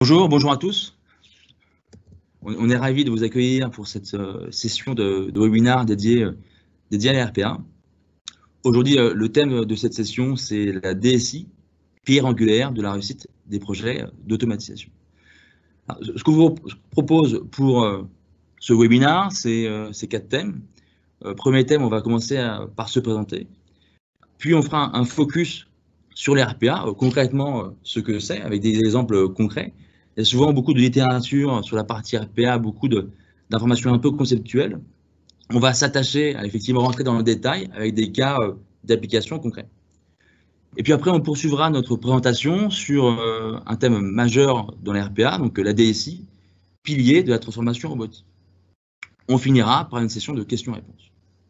Bonjour à tous. On est ravis de vous accueillir pour cette session de webinaire dédiée à la RPA. Aujourd'hui, le thème de cette session, c'est la DSI, pierre angulaire de la réussite des projets d'automatisation. Ce que je vous propose pour ce webinaire, c'est 4 thèmes. Premier thème, on va commencer par se présenter. Puis on fera un focus sur les RPA, concrètement ce que c'est, avec des exemples concrets. Il y a souvent beaucoup de littérature sur la partie RPA, beaucoup d'informations un peu conceptuelles. On va s'attacher à effectivement rentrer dans le détail avec des cas d'application concrets. Et puis après, on poursuivra notre présentation sur un thème majeur dans les RPA, donc la DSI, pilier de la transformation robotique. On finira par une session de questions-réponses.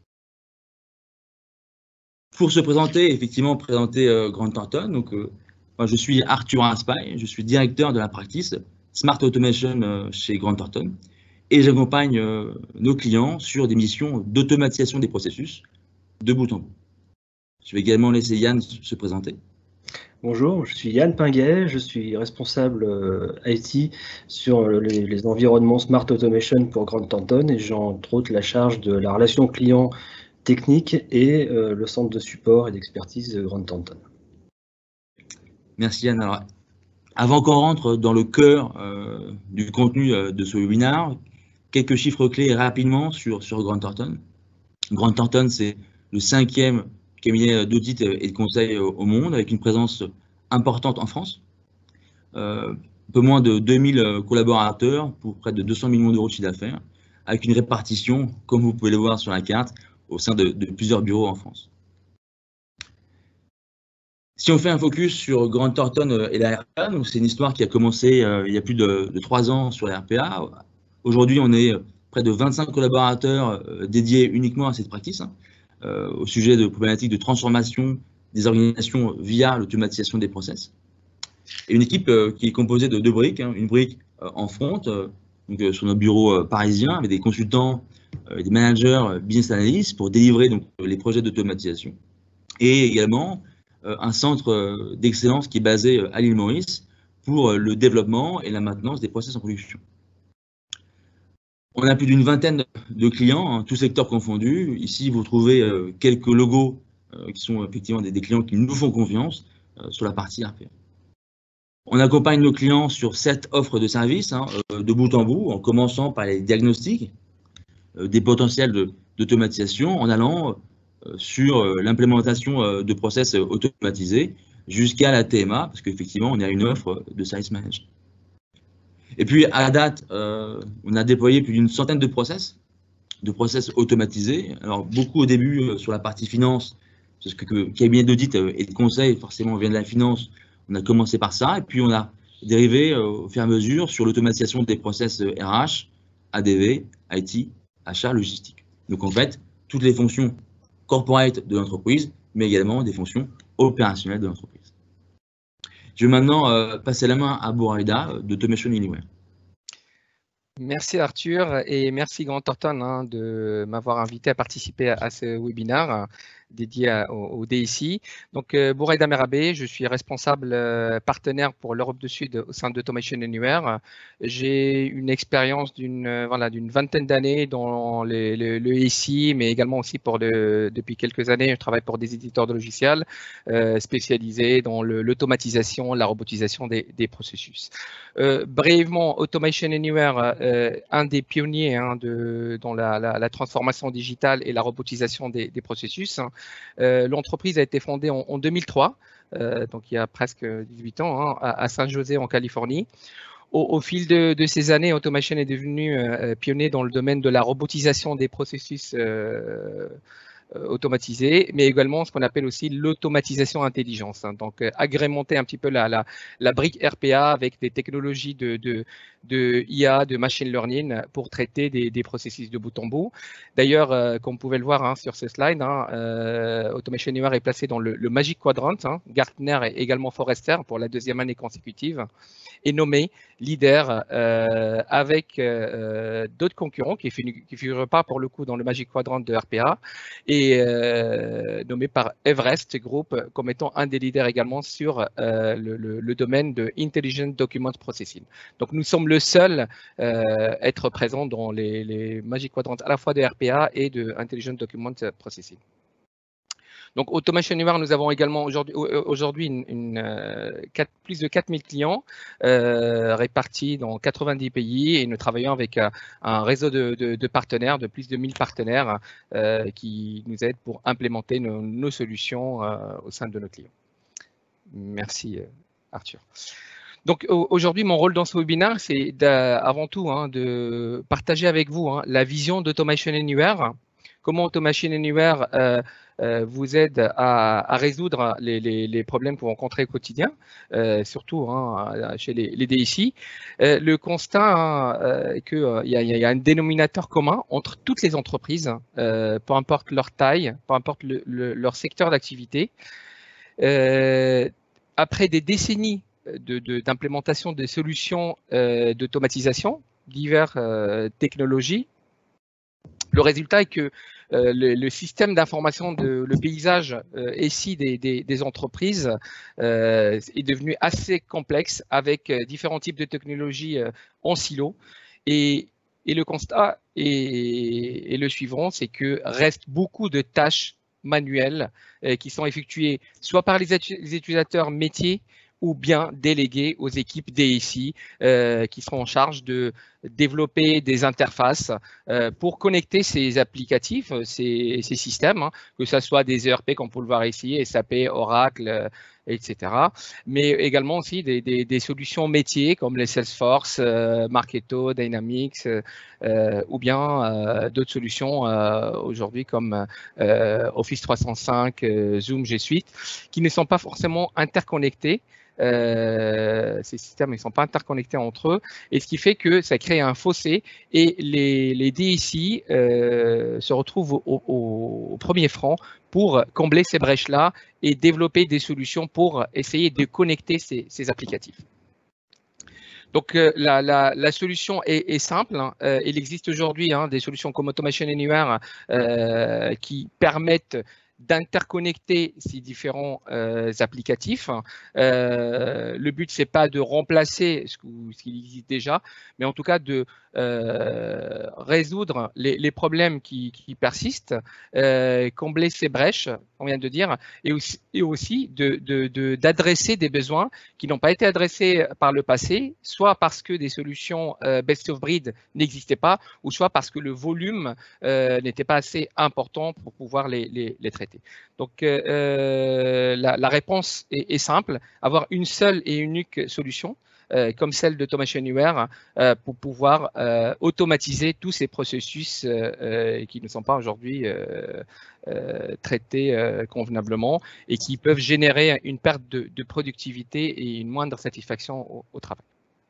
Pour se présenter, effectivement, présenter Grant Thornton. Donc, moi, je suis Arthur Raspail, je suis directeur de la practice Smart Automation chez Grant Thornton et j'accompagne nos clients sur des missions d'automatisation des processus de bout en bout. Je vais également laisser Yann se présenter. Bonjour, je suis Yann Pinguet, je suis responsable IT sur les environnements Smart Automation pour Grant Thornton et j'ai entre autres la charge de la relation client technique et le centre de support et d'expertise de Grant Thornton. Merci Yann. Alors, avant qu'on rentre dans le cœur du contenu de ce webinaire, quelques chiffres clés rapidement sur Grant Thornton. Grant Thornton, c'est le 5e cabinet d'audit et de conseil au monde, avec une présence importante en France. Un peu moins de 2000 collaborateurs pour près de 200 millions d'euros de chiffre d'affaires, avec une répartition, comme vous pouvez le voir sur la carte, au sein de plusieurs bureaux en France. Si on fait un focus sur Grant Thornton et la RPA, donc c'est une histoire qui a commencé il y a plus de 3 ans sur la RPA. Aujourd'hui, on est près de 25 collaborateurs dédiés uniquement à cette pratique, au sujet de problématiques de transformation des organisations via l'automatisation des process. Et une équipe qui est composée de 2 briques, une brique en front, donc sur nos bureaux parisiens, avec des consultants, des managers, business analysts pour délivrer donc, les projets d'automatisation. Et également un centre d'excellence qui est basé à l'île Maurice pour le développement et la maintenance des process en production. On a plus d'une vingtaine de clients, tous secteurs confondus. Ici, vous trouvez quelques logos qui sont effectivement des clients qui nous font confiance sur la partie RPA. On accompagne nos clients sur 7 offres de services, de bout en bout, en commençant par les diagnostics des potentiels d'automatisation, en allant sur l'implémentation de process automatisés jusqu'à la TMA, parce qu'effectivement, on est à une offre de service management. Et puis, à la date, on a déployé plus d'une centaine de process automatisés. Alors, beaucoup au début sur la partie finance, parce que cabinet d'audit et de conseil, forcément, vient de la finance. On a commencé par ça, et puis on a dérivé au fur et à mesure sur l'automatisation des process RH, ADV, IT, achat, logistique. Donc, en fait, toutes les fonctions corporate de l'entreprise, mais également des fonctions opérationnelles de l'entreprise. Je vais maintenant passer la main à Bouraïda d'Automation Anywhere. Merci Arthur et merci Grant Thornton de m'avoir invité à participer à ce webinaire dédié au DSI. Donc, Bouraïda Merabé, je suis responsable partenaire pour l'Europe du Sud au sein d'Automation Anywhere. J'ai une expérience d'une vingtaine d'années dans le SI, mais également aussi depuis quelques années, je travaille pour des éditeurs de logiciels spécialisés dans l'automatisation, la robotisation des processus. Brièvement, Automation Anywhere, un des pionniers dans la transformation digitale et la robotisation des processus. L'entreprise a été fondée en 2003, donc il y a presque 18 ans, à San José en Californie. Au fil de ces années, Automation est devenu pionnier dans le domaine de la robotisation des processus automatisé, mais également ce qu'on appelle aussi l'automatisation intelligence. Donc, agrémenter un petit peu la brique RPA avec des technologies de IA, de machine learning pour traiter des processus de bout en bout. D'ailleurs, comme vous pouvez le voir sur ce slide, Automation Anywhere est placé dans le Magic Quadrant. Gartner et également Forrester pour la 2e année consécutive, est nommé leader avec d'autres concurrents qui ne figurent pas pour le coup dans le Magic Quadrant de RPA et nommé par Everest Group comme étant un des leaders également sur le domaine de Intelligent Document Processing. Donc nous sommes le seul être présent dans les Magic Quadrants à la fois de RPA et de Intelligent Document Processing. Donc, Automation Anywhere, nous avons également aujourd'hui plus de 4000 clients répartis dans 90 pays et nous travaillons avec un réseau de partenaires, de plus de 1000 partenaires qui nous aident pour implémenter nos solutions au sein de nos clients. Merci, Arthur. Donc aujourd'hui, mon rôle dans ce webinaire, c'est avant tout de partager avec vous la vision d'Automation Anywhere, comment Automation Anywhere vous aide à résoudre les problèmes que vous rencontrez au quotidien, surtout chez les DSI. Le constat qu'il y a un dénominateur commun entre toutes les entreprises, peu importe leur taille, peu importe leur secteur d'activité. Après des décennies d'implémentation des solutions d'automatisation, diverses technologies, le résultat est que le système d'information, le paysage SI des entreprises est devenu assez complexe avec différents types de technologies en silo. Et le constat est le suivant, c'est que reste beaucoup de tâches manuelles qui sont effectuées soit par les utilisateurs métiers ou bien délégués aux équipes DSI qui seront en charge de développer des interfaces pour connecter ces applicatifs, ces systèmes, que ce soit des ERP comme on peut le voir ici, SAP, Oracle, etc. Mais également aussi des solutions métiers comme les Salesforce, Marketo, Dynamics ou bien d'autres solutions aujourd'hui comme Office 365, Zoom, G Suite, qui ne sont pas forcément interconnectés. Ces systèmes ne sont pas interconnectés entre eux et ce qui fait que ça crée un fossé et les DSI se retrouvent au premier front pour combler ces brèches-là et développer des solutions pour essayer de connecter ces applicatifs. Donc, la solution est simple. Il existe aujourd'hui des solutions comme Automation Anywhere qui permettent d'interconnecter ces différents applicatifs. Le but, c'est pas de remplacer ce qui existe déjà, mais en tout cas de résoudre les problèmes qui persistent, combler ces brèches, on vient de dire, et aussi d'adresser des besoins qui n'ont pas été adressés par le passé, soit parce que des solutions best of breed n'existaient pas, ou soit parce que le volume n'était pas assez important pour pouvoir les traiter. Donc, la réponse est simple, avoir une seule et unique solution, comme celle d'Automation Anywhere, pour pouvoir automatiser tous ces processus qui ne sont pas aujourd'hui traités convenablement et qui peuvent générer une perte de productivité et une moindre satisfaction au travail.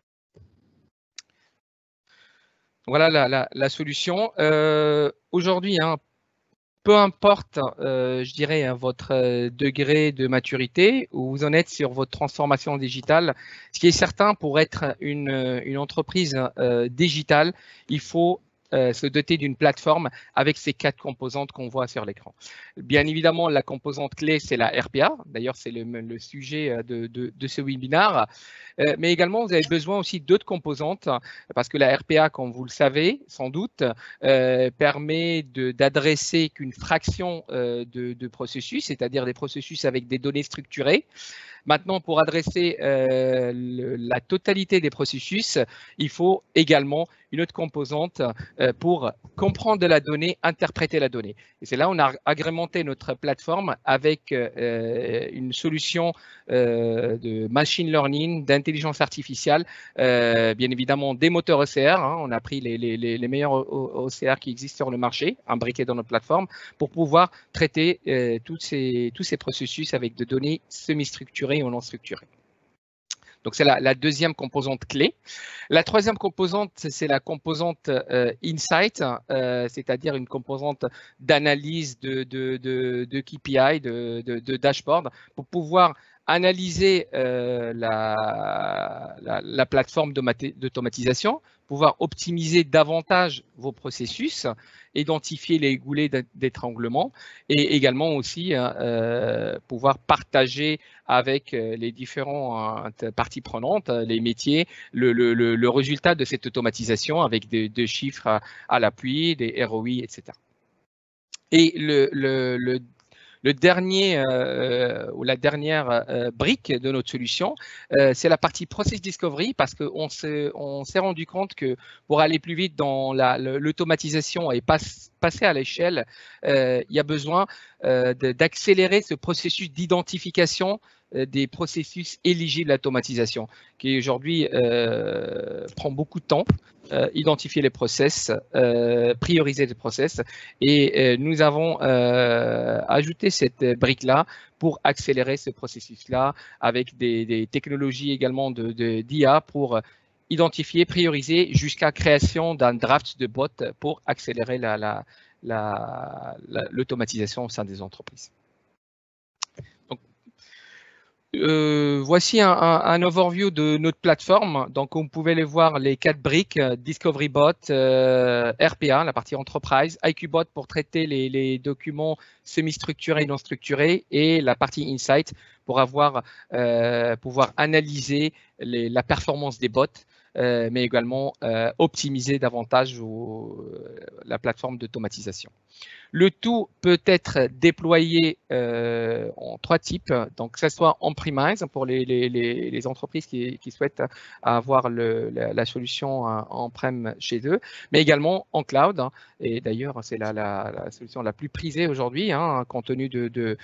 Voilà la solution. Aujourd'hui, peu importe, je dirais, votre degré de maturité, où vous en êtes sur votre transformation digitale, ce qui est certain, pour être une entreprise digitale, il faut se doter d'une plateforme avec ces 4 composantes qu'on voit sur l'écran. Bien évidemment, la composante clé, c'est la RPA. D'ailleurs, c'est le sujet de ce webinaire. Mais également, vous avez besoin aussi d'autres composantes parce que la RPA, comme vous le savez sans doute, permet d'adresser qu'une fraction de processus, c'est-à-dire des processus avec des données structurées. Maintenant, pour adresser la totalité des processus, il faut également une autre composante pour comprendre de la donnée, interpréter la donnée. Et c'est là où on a agrémenté notre plateforme avec une solution de machine learning, d'intelligence artificielle, bien évidemment des moteurs OCR. On a pris les meilleurs OCR qui existent sur le marché, imbriqués dans notre plateforme, pour pouvoir traiter tous ces processus avec des données semi-structurées ou non structurées. Donc, c'est la deuxième composante clé. La troisième composante, c'est la composante Insight, c'est-à-dire une composante d'analyse de KPI, de dashboard, pour pouvoir analyser la plateforme d'automatisation, pouvoir optimiser davantage vos processus, identifier les goulets d'étranglement et également aussi pouvoir partager avec les différentes parties prenantes, les métiers, le résultat de cette automatisation avec des chiffres à l'appui, des ROI, etc. Et le dernier ou la dernière brique de notre solution, c'est la partie Process Discovery, parce qu'on s'est rendu compte que pour aller plus vite dans l'automatisation et passer à l'échelle, il y a besoin d'accélérer ce processus d'identification des processus éligibles à l'automatisation, qui aujourd'hui prend beaucoup de temps. Identifier les process, prioriser les process, et nous avons ajouté cette brique-là pour accélérer ce processus-là avec des technologies également d'IA pour identifier, prioriser jusqu'à création d'un draft de bot pour accélérer l'automatisation au sein des entreprises. Voici un overview de notre plateforme. Donc, vous pouvez les voir, les 4 briques, DiscoveryBot, RPA, la partie Enterprise, IQBot pour traiter les documents semi-structurés et non structurés, et la partie Insight pour pouvoir analyser la performance des bots, mais également optimiser davantage la plateforme d'automatisation. Le tout peut être déployé en 3 types, donc que ce soit on-premise pour les entreprises qui souhaitent avoir la solution on-prem chez eux, mais également en cloud. Et d'ailleurs, c'est la solution la plus prisée aujourd'hui, compte tenu de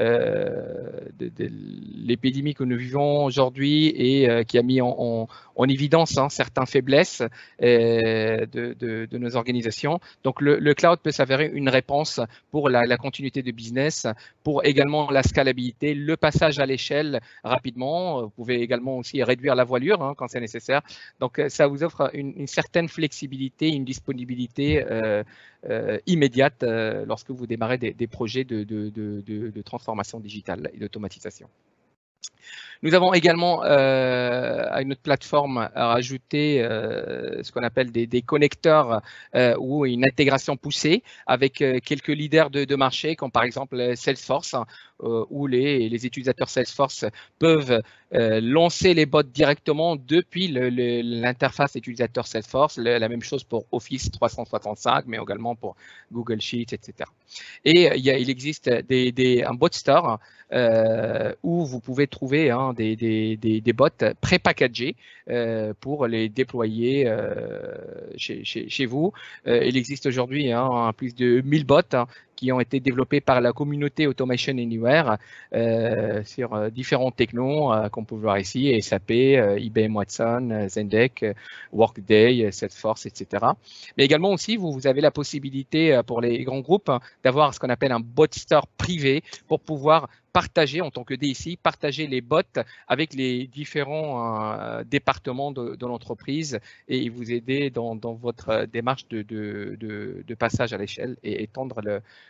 l'épidémie que nous vivons aujourd'hui et qui a mis en évidence certaines faiblesses de nos organisations. Donc, le cloud peut s'avérer une réponse pour la continuité de business, pour également la scalabilité, le passage à l'échelle rapidement. Vous pouvez également aussi réduire la voilure quand c'est nécessaire. Donc, ça vous offre une certaine flexibilité, une disponibilité immédiate lorsque vous démarrez des projets de transformation digitale et d'automatisation. Nous avons également à notre plateforme rajouté ce qu'on appelle des connecteurs ou une intégration poussée avec quelques leaders de marché, comme par exemple Salesforce, où les utilisateurs Salesforce peuvent lancer les bots directement depuis l'interface utilisateur Salesforce. La même chose pour Office 365, mais également pour Google Sheets, etc. Et il existe un bot store où vous pouvez trouver des bots pré-packagés pour les déployer chez vous. Il existe aujourd'hui plus de 1000 bots qui ont été développés par la communauté Automation Anywhere sur différents technos qu'on peut voir ici, SAP, IBM Watson, Zendesk, Workday, Salesforce, etc. Mais également aussi, vous avez la possibilité pour les grands groupes d'avoir ce qu'on appelle un bot store privé pour pouvoir partager en tant que DSI, partager les bots avec les différents départements de l'entreprise et vous aider dans votre démarche de passage à l'échelle et étendre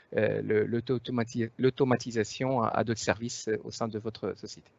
l'automatisation à d'autres services au sein de votre société.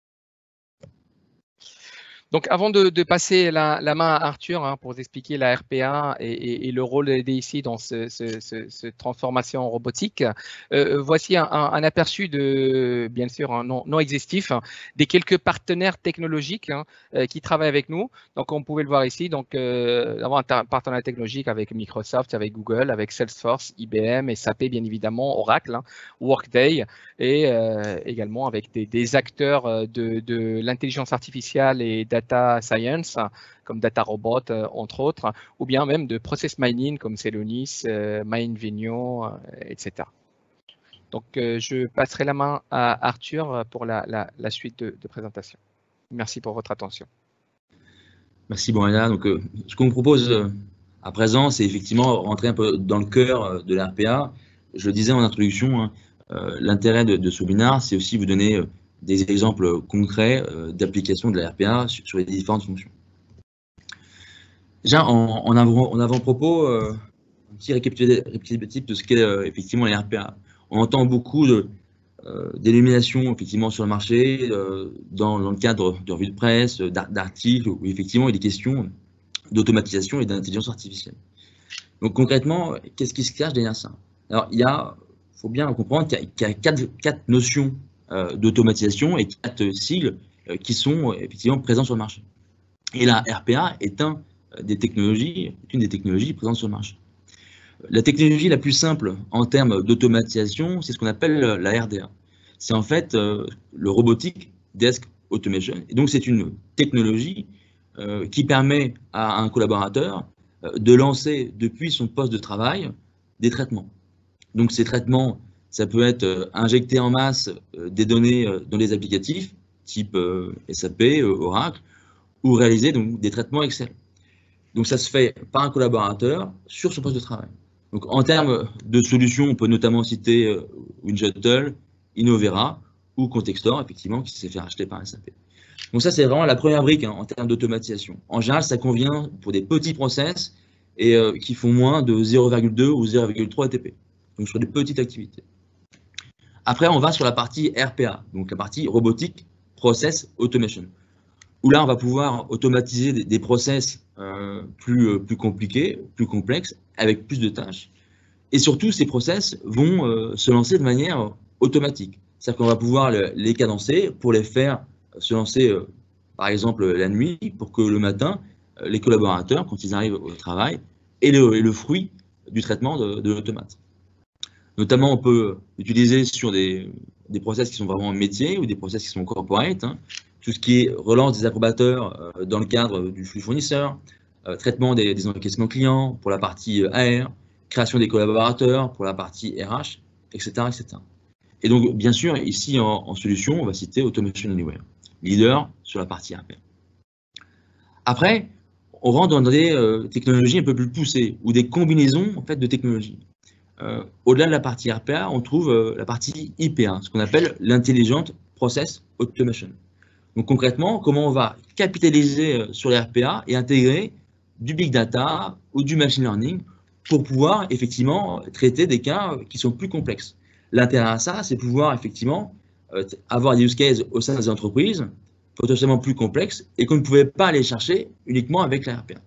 Donc, avant de passer la main à Arthur pour vous expliquer la RPA et le rôle des DSI dans cette transformation robotique, voici un aperçu bien sûr, non exhaustif, des quelques partenaires technologiques qui travaillent avec nous. Donc, on pouvait le voir ici. Donc, avoir un partenariat technologique avec Microsoft, avec Google, avec Salesforce, IBM, SAP, bien évidemment, Oracle, Workday, et également avec des acteurs de l'intelligence artificielle et data science, comme DataRobot, entre autres, ou bien même de process mining, comme Celonis, MindVenio, etc. Donc, je passerai la main à Arthur pour la suite de présentation. Merci pour votre attention. Merci, Borena. Donc, ce qu'on vous propose à présent, c'est effectivement rentrer un peu dans le cœur de l'RPA. Je le disais en introduction, l'intérêt de ce webinaire, c'est aussi vous donner des exemples concrets d'application de la RPA sur les différentes fonctions. Déjà, en avant-propos, un petit récapitulatif de ce qu'est effectivement la RPA. On entend beaucoup d'élimination effectivement sur le marché, dans le cadre de revues de presse, d'articles, où effectivement il est question d'automatisation et d'intelligence artificielle. Donc concrètement, qu'est-ce qui se cache derrière ça? Alors il faut bien comprendre qu'il y a quatre notions d'automatisation et 4 sigles qui sont effectivement présents sur le marché. Et la RPA est une des technologies présentes sur le marché. La technologie la plus simple en termes d'automatisation, c'est ce qu'on appelle la RDA. C'est en fait le Robotic Desk Automation. Et donc, c'est une technologie qui permet à un collaborateur de lancer depuis son poste de travail des traitements. Donc, ces traitements, ça peut être injecter en masse des données dans les applicatifs, type SAP, Oracle, ou réaliser donc, des traitements Excel. Donc, ça se fait par un collaborateur sur son poste de travail. Donc, en termes de solutions, on peut notamment citer WinShuttle, Innovera ou Contextor, effectivement, qui s'est fait racheter par SAP. Donc, ça, c'est vraiment la première brique en termes d'automatisation. En général, ça convient pour des petits process et qui font moins de 0,2 ou 0,3 ATP, donc sur des petites activités. Après, on va sur la partie RPA, donc la partie Robotic Process Automation, où là, on va pouvoir automatiser des process plus compliqués, plus complexes, avec plus de tâches. Et surtout, ces process vont se lancer de manière automatique. C'est-à-dire qu'on va pouvoir les cadencer pour les faire se lancer, par exemple, la nuit, pour que le matin, les collaborateurs, quand ils arrivent au travail, aient le fruit du traitement de l'automate. Notamment, on peut l'utiliser sur des process qui sont vraiment métiers ou des process qui sont corporate, hein. Tout ce qui est relance des approbateurs dans le cadre du flux fournisseur, traitement des encaissements clients pour la partie AR, création des collaborateurs pour la partie RH, etc., etc. Et donc, bien sûr, ici en solution, on va citer Automation Anywhere, leader sur la partie RPA. Après, on rentre dans des technologies un peu plus poussées ou des combinaisons en fait, de technologies. Au-delà de la partie RPA, on trouve la partie IPA, ce qu'on appelle l'Intelligent Process Automation. Donc concrètement, comment on va capitaliser sur les RPA et intégrer du big data ou du machine learning pour pouvoir effectivement traiter des cas qui sont plus complexes. L'intérêt à ça, c'est pouvoir effectivement avoir des use cases au sein des entreprises potentiellement plus complexes et qu'on ne pouvait pas aller chercher uniquement avec la RPA.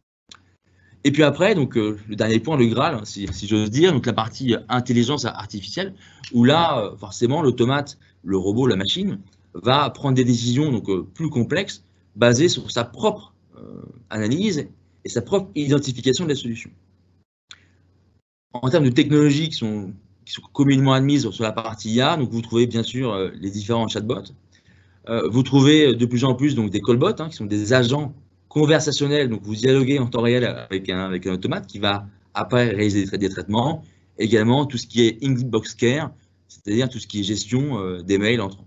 Et puis après, donc, le dernier point, le Graal, si j'ose dire, donc la partie intelligence artificielle, où là, forcément, l'automate, le robot, la machine, va prendre des décisions donc, plus complexes, basées sur sa propre analyse et sa propre identification de la solution. En termes de technologies qui sont communément admises sur la partie IA, donc vous trouvez bien sûr les différents chatbots. Vous trouvez de plus en plus donc, des callbots, hein, qui sont des agents conversationnels, donc vous dialoguez en temps réel avec un automate qui va après réaliser des traitements. Également tout ce qui est inbox care, c'est-à-dire tout ce qui est gestion des mails entrants.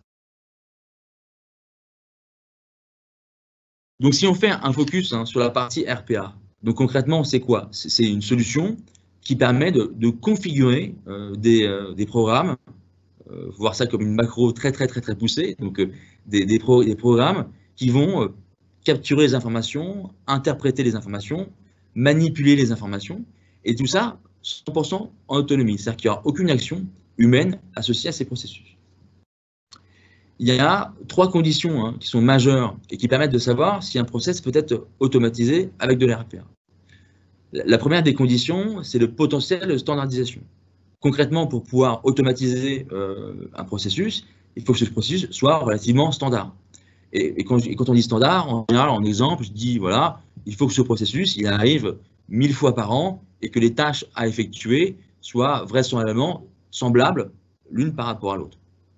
Donc, si on fait un focus sur la partie RPA, donc concrètement, c'est quoi? C'est une solution qui permet de configurer des programmes, voir ça comme une macro très poussée, donc des programmes qui vont capturer les informations, interpréter les informations, manipuler les informations, et tout ça 100% en autonomie, c'est-à-dire qu'il n'y aura aucune action humaine associée à ces processus. Il y a 3 conditions qui sont majeures et qui permettent de savoir si un process peut être automatisé avec de l'RPA. La première des conditions, c'est le potentiel de standardisation. Concrètement, pour pouvoir automatiser un processus, il faut que ce processus soit relativement standard. Et quand on dit standard, en général, en exemple, je dis, voilà, il faut que ce processus, il arrive 1000 fois par an et que les tâches à effectuer soient vraisemblablement semblables l'une par rapport à l'autre.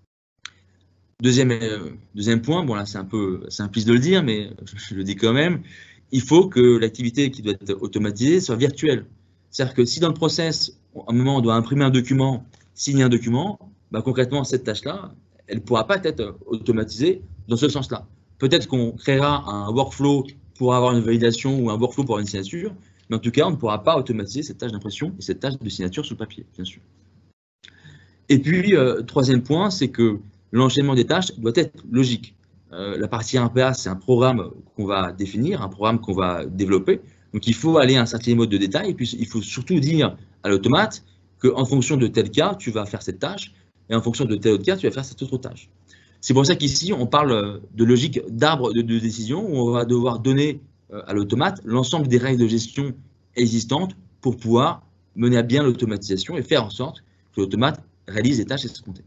Deuxième point, bon là c'est un peu simpliste de le dire, mais je le dis quand même, il faut que l'activité qui doit être automatisée soit virtuelle. C'est-à-dire que si dans le process, à un moment on doit imprimer un document, signer un document, bah, concrètement cette tâche-là, elle ne pourra pas être automatisée dans ce sens-là. Peut-être qu'on créera un workflow pour avoir une validation ou un workflow pour avoir une signature, mais en tout cas on ne pourra pas automatiser cette tâche d'impression et cette tâche de signature sur papier, bien sûr. Et puis, troisième point, c'est que l'enchaînement des tâches doit être logique. La partie RPA, c'est un programme qu'on va définir, un programme qu'on va développer. Donc, il faut aller à un certain mode de détail. Et puis, il faut surtout dire à l'automate qu'en fonction de tel cas, tu vas faire cette tâche. et en fonction de tel autre cas, tu vas faire cette autre tâche. C'est pour ça qu'ici, on parle de logique d'arbre de décision, où on va devoir donner à l'automate l'ensemble des règles de gestion existantes pour pouvoir mener à bien l'automatisation et faire en sorte que l'automate réalise les tâches escomptées.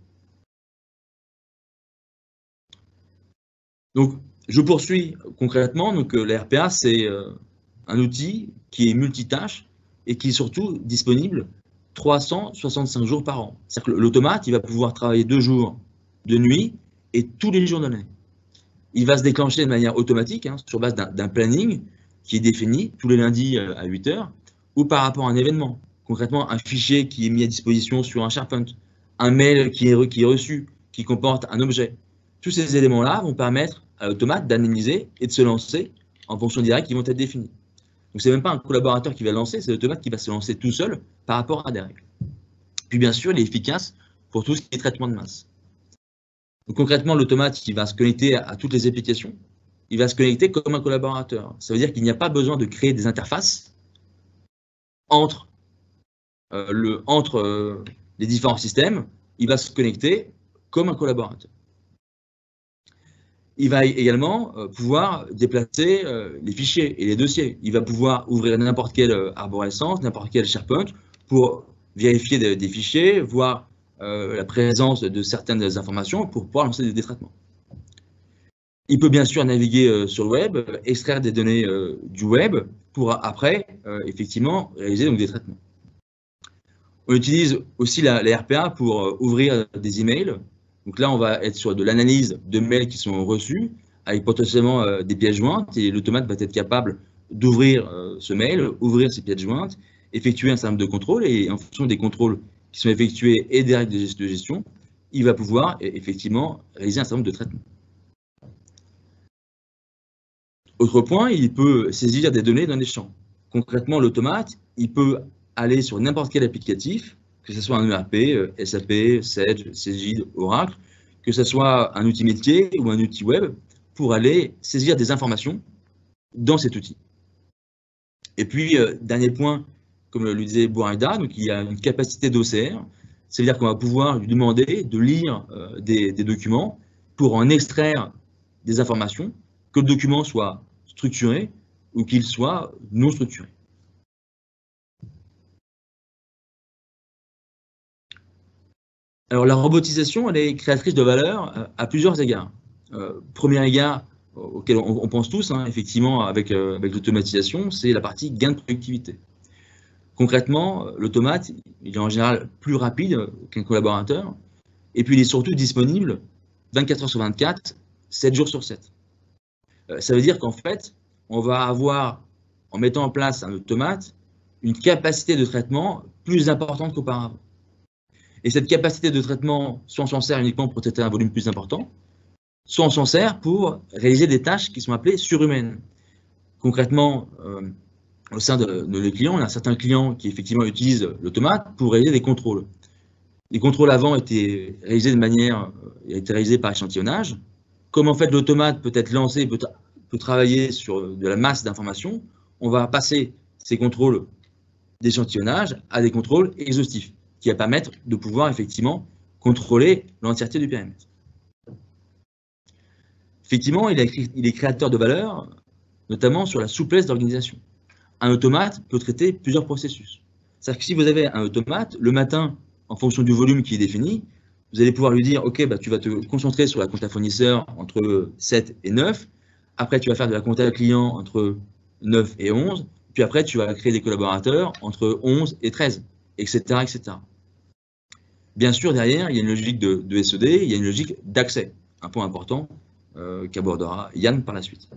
Donc, je poursuis concrètement. Donc, la RPA, c'est un outil qui est multitâche et qui est surtout disponible 365 jours par an. C'est-à-dire que l'automate, il va pouvoir travailler 2 jours de nuit et tous les jours de l'année. Il va se déclencher de manière automatique, sur base d'un planning qui est défini tous les lundis à 8 heures, ou par rapport à un événement. Concrètement, un fichier qui est mis à disposition sur un SharePoint, un mail qui est reçu, qui comporte un objet. Tous ces éléments-là vont permettre à l'automate d'analyser et de se lancer en fonction des règles qui vont être définies. Donc, ce n'est même pas un collaborateur qui va lancer, c'est l'automate qui va se lancer tout seul par rapport à des règles. Puis, bien sûr, il est efficace pour tout ce qui est traitement de masse. Donc, concrètement, l'automate, il va se connecter à toutes les applications. Il va se connecter comme un collaborateur. Ça veut dire qu'il n'y a pas besoin de créer des interfaces entre les différents systèmes. Il va se connecter comme un collaborateur. Il va également pouvoir déplacer les fichiers et les dossiers. Il va pouvoir ouvrir n'importe quelle arborescence, n'importe quel SharePoint pour vérifier des fichiers, voir la présence de certaines informations pour pouvoir lancer des traitements. Il peut bien sûr naviguer sur le web, extraire des données du web pour après, effectivement, réaliser donc, des traitements. On utilise aussi la RPA pour ouvrir des emails. Donc là, on va être sur de l'analyse de mails qui sont reçus, avec potentiellement des pièces jointes, et l'automate va être capable d'ouvrir ce mail, ouvrir ces pièces jointes, effectuer un certain nombre de contrôles, et en fonction des contrôles qui sont effectués et des règles de gestion, il va pouvoir effectivement réaliser un certain nombre de traitements. Autre point, il peut saisir des données dans des champs. Concrètement, l'automate, il peut aller sur n'importe quel applicatif, que ce soit un ERP, SAP, Sage, Cegid, Oracle, que ce soit un outil métier ou un outil web, pour aller saisir des informations dans cet outil. Et puis, dernier point, comme le disait Bouraïda, donc il y a une capacité d'OCR, c'est-à-dire qu'on va pouvoir lui demander de lire des documents pour en extraire des informations, que le document soit structuré ou qu'il soit non structuré. Alors, la robotisation, elle est créatrice de valeur à plusieurs égards. Premier égard auquel on pense tous, effectivement, avec l'automatisation, c'est la partie gain de productivité. Concrètement, l'automate, il est en général plus rapide qu'un collaborateur, et puis il est surtout disponible 24 heures sur 24, 7 jours sur 7. Ça veut dire qu'en fait, on va avoir, en mettant en place un automate, une capacité de traitement plus importante qu'auparavant. Et cette capacité de traitement, soit on s'en sert uniquement pour traiter un volume plus important, soit on s'en sert pour réaliser des tâches qui sont appelées surhumaines. Concrètement, au sein de nos clients, on a certains clients qui effectivement utilisent l'automate pour réaliser des contrôles. Les contrôles avant étaient réalisés par échantillonnage. Comme en fait l'automate peut être lancé, peut travailler sur de la masse d'informations, on va passer ces contrôles d'échantillonnage à des contrôles exhaustifs, qui va permettre de pouvoir effectivement contrôler l'entièreté du périmètre. Effectivement, il est créateur de valeur, notamment sur la souplesse d'organisation. Un automate peut traiter plusieurs processus. C'est-à-dire que si vous avez un automate, le matin, en fonction du volume qui est défini, vous allez pouvoir lui dire, OK, tu vas te concentrer sur la compta fournisseur entre 7 et 9. Après, tu vas faire de la compta client entre 9 et 11. Puis après, tu vas créer des collaborateurs entre 11 et 13, etc., etc. Bien sûr, derrière, il y a une logique de SED, il y a une logique d'accès, un point important qu'abordera Yann par la suite.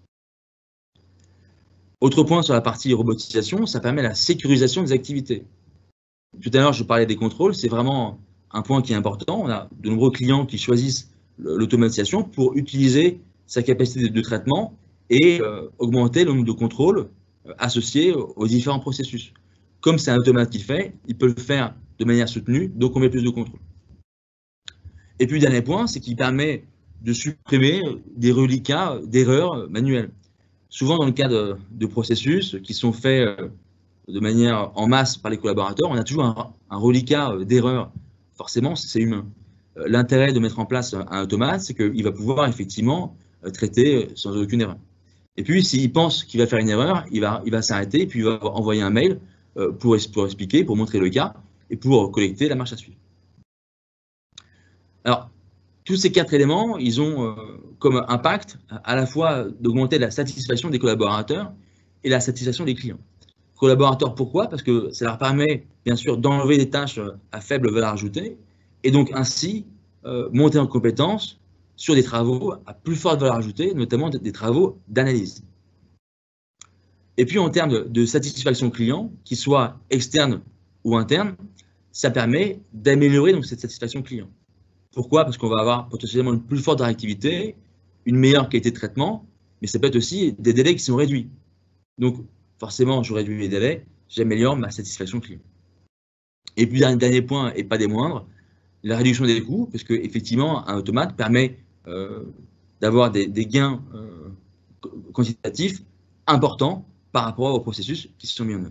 Autre point sur la partie robotisation, ça permet la sécurisation des activités. Tout à l'heure, je parlais des contrôles, c'est vraiment un point qui est important. On a de nombreux clients qui choisissent l'automatisation pour utiliser sa capacité de traitement et augmenter le nombre de contrôles associés aux différents processus. Comme c'est un automate qui le fait, il peut le faire de manière soutenue, donc on met plus de contrôle. Et puis, dernier point, c'est qu'il permet de supprimer des reliquats d'erreurs manuelles. Souvent, dans le cas de processus qui sont faits de manière en masse par les collaborateurs, on a toujours un reliquat d'erreurs forcément, c'est humain. L'intérêt de mettre en place un automate, c'est qu'il va pouvoir effectivement traiter sans aucune erreur. Et puis, s'il pense qu'il va faire une erreur, il va s'arrêter et puis il va envoyer un mail pour expliquer, pour montrer le cas et pour collecter la marche à suivre. Alors, tous ces 4 éléments, ils ont comme impact à la fois d'augmenter la satisfaction des collaborateurs et la satisfaction des clients. Collaborateurs, pourquoi? Parce que ça leur permet, bien sûr, d'enlever des tâches à faible valeur ajoutée et donc ainsi monter en compétence sur des travaux à plus forte valeur ajoutée, notamment des travaux d'analyse. Et puis, en termes de satisfaction client, qu'il soit externe ou interne, ça permet d'améliorer donc cette satisfaction client. Pourquoi? Parce qu'on va avoir potentiellement une plus forte réactivité, une meilleure qualité de traitement, mais ça peut être aussi des délais qui sont réduits. Donc, forcément, je réduis les délais, j'améliore ma satisfaction client. Et puis, un dernier point, et pas des moindres, la réduction des coûts, parce qu'effectivement, un automate permet d'avoir des gains quantitatifs importants par rapport aux processus qui se sont mis en œuvre.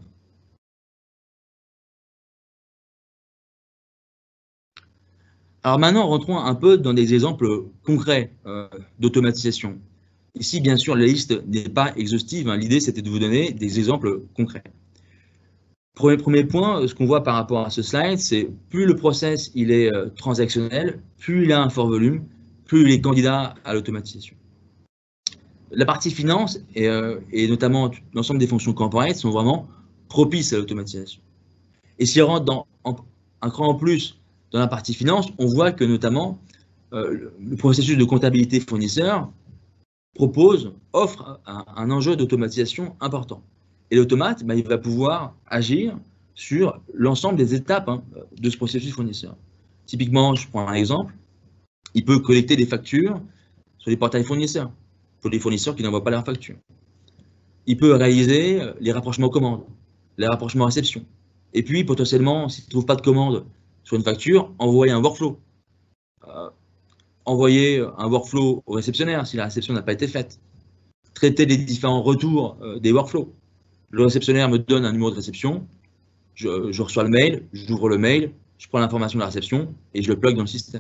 Alors maintenant, rentrons un peu dans des exemples concrets d'automatisation. Ici, bien sûr, la liste n'est pas exhaustive. L'idée, c'était de vous donner des exemples concrets. Premier point, ce qu'on voit par rapport à ce slide, c'est plus le process il est transactionnel, plus il a un fort volume, plus il est candidat à l'automatisation. La partie finance et notamment l'ensemble des fonctions corporate sont vraiment propices à l'automatisation. Et si on rentre dans un cran en plus dans la partie finance, on voit que notamment le processus de comptabilité fournisseur offre un enjeu d'automatisation important. Et l'automate, il va pouvoir agir sur l'ensemble des étapes de ce processus fournisseur. Typiquement, je prends un exemple, il peut collecter des factures sur les portails fournisseurs, pour les fournisseurs qui n'envoient pas leurs factures. Il peut réaliser les rapprochements commandes, les rapprochements réception. Et puis, potentiellement, s'il ne trouve pas de commande sur une facture, envoyer un workflow. Envoyer un workflow au réceptionnaire si la réception n'a pas été faite. Traiter les différents retours des workflows. Le réceptionnaire me donne un numéro de réception, je reçois le mail, j'ouvre le mail, je prends l'information de la réception et je le plug dans le système.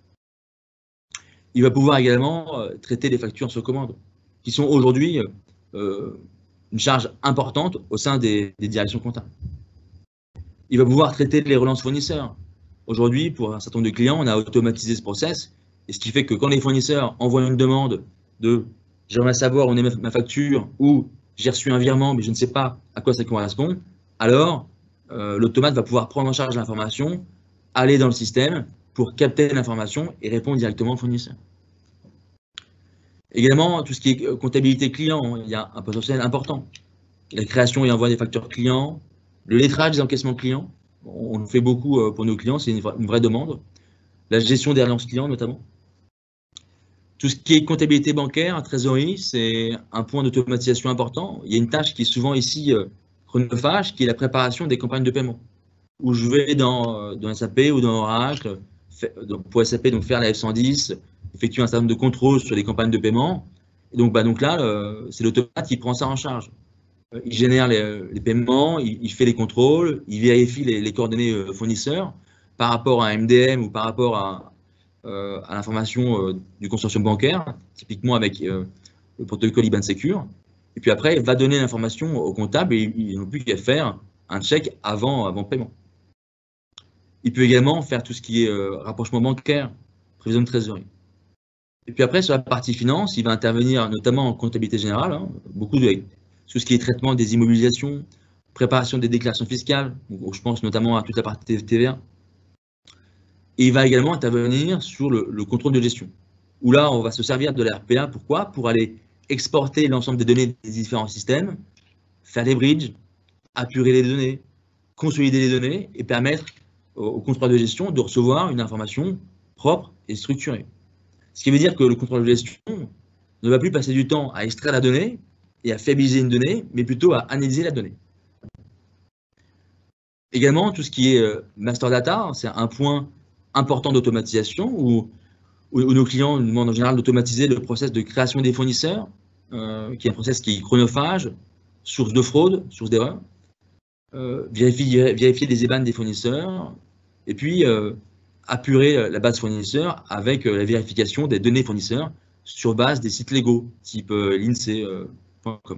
Il va pouvoir également traiter les factures sur commande, qui sont aujourd'hui une charge importante au sein des directions comptables. Il va pouvoir traiter les relances fournisseurs. Aujourd'hui, pour un certain nombre de clients, on a automatisé ce process, et ce qui fait que quand les fournisseurs envoient une demande de « j'aimerais savoir où est ma facture » ou « j'ai reçu un virement, mais je ne sais pas à quoi ça correspond », alors l'automate va pouvoir prendre en charge l'information, aller dans le système pour capter l'information et répondre directement au fournisseur. Également, tout ce qui est comptabilité client, il y a un potentiel important. La création et envoi des factures clients, le lettrage des encaissements clients, on le fait beaucoup pour nos clients, c'est une vraie demande. La gestion des relances clients notamment. Tout ce qui est comptabilité bancaire, trésorerie, c'est un point d'automatisation important. Il y a une tâche qui est souvent ici chronophage, qui est la préparation des campagnes de paiement. Où je vais dans SAP ou dans Oracle, pour SAP, donc faire la F110, effectuer un certain nombre de contrôles sur les campagnes de paiement. Et donc là, c'est l'automate qui prend ça en charge. Il génère les paiements, il fait les contrôles, il vérifie les coordonnées fournisseurs par rapport à un MDM ou par rapport à l'information du consortium bancaire, typiquement avec le protocole IBAN Secure. Et puis après, il va donner l'information au comptable et ils n'ont plus qu'à faire un check avant paiement. Il peut également faire tout ce qui est rapprochement bancaire, prévision de trésorerie. Et puis après, sur la partie finance, il va intervenir notamment en comptabilité générale, beaucoup de tout ce qui est traitement des immobilisations, préparation des déclarations fiscales, donc je pense notamment à toute la partie TVA. Et il va également intervenir sur le contrôle de gestion, où là, on va se servir de la RPA. Pourquoi? Pour aller exporter l'ensemble des données des différents systèmes, faire des bridges, apurer les données, consolider les données et permettre au contrôle de gestion de recevoir une information propre et structurée. Ce qui veut dire que le contrôle de gestion ne va plus passer du temps à extraire la donnée et à fiabiliser une donnée, mais plutôt à analyser la donnée. Également, tout ce qui est master data, c'est un point important d'automatisation où nos clients nous demandent en général d'automatiser le process de création des fournisseurs, qui est un process qui est chronophage, source de fraude, source d'erreur, vérifier les IBAN des fournisseurs, et puis apurer la base fournisseur avec la vérification des données fournisseurs sur base des sites légaux, type l'INSEE.com.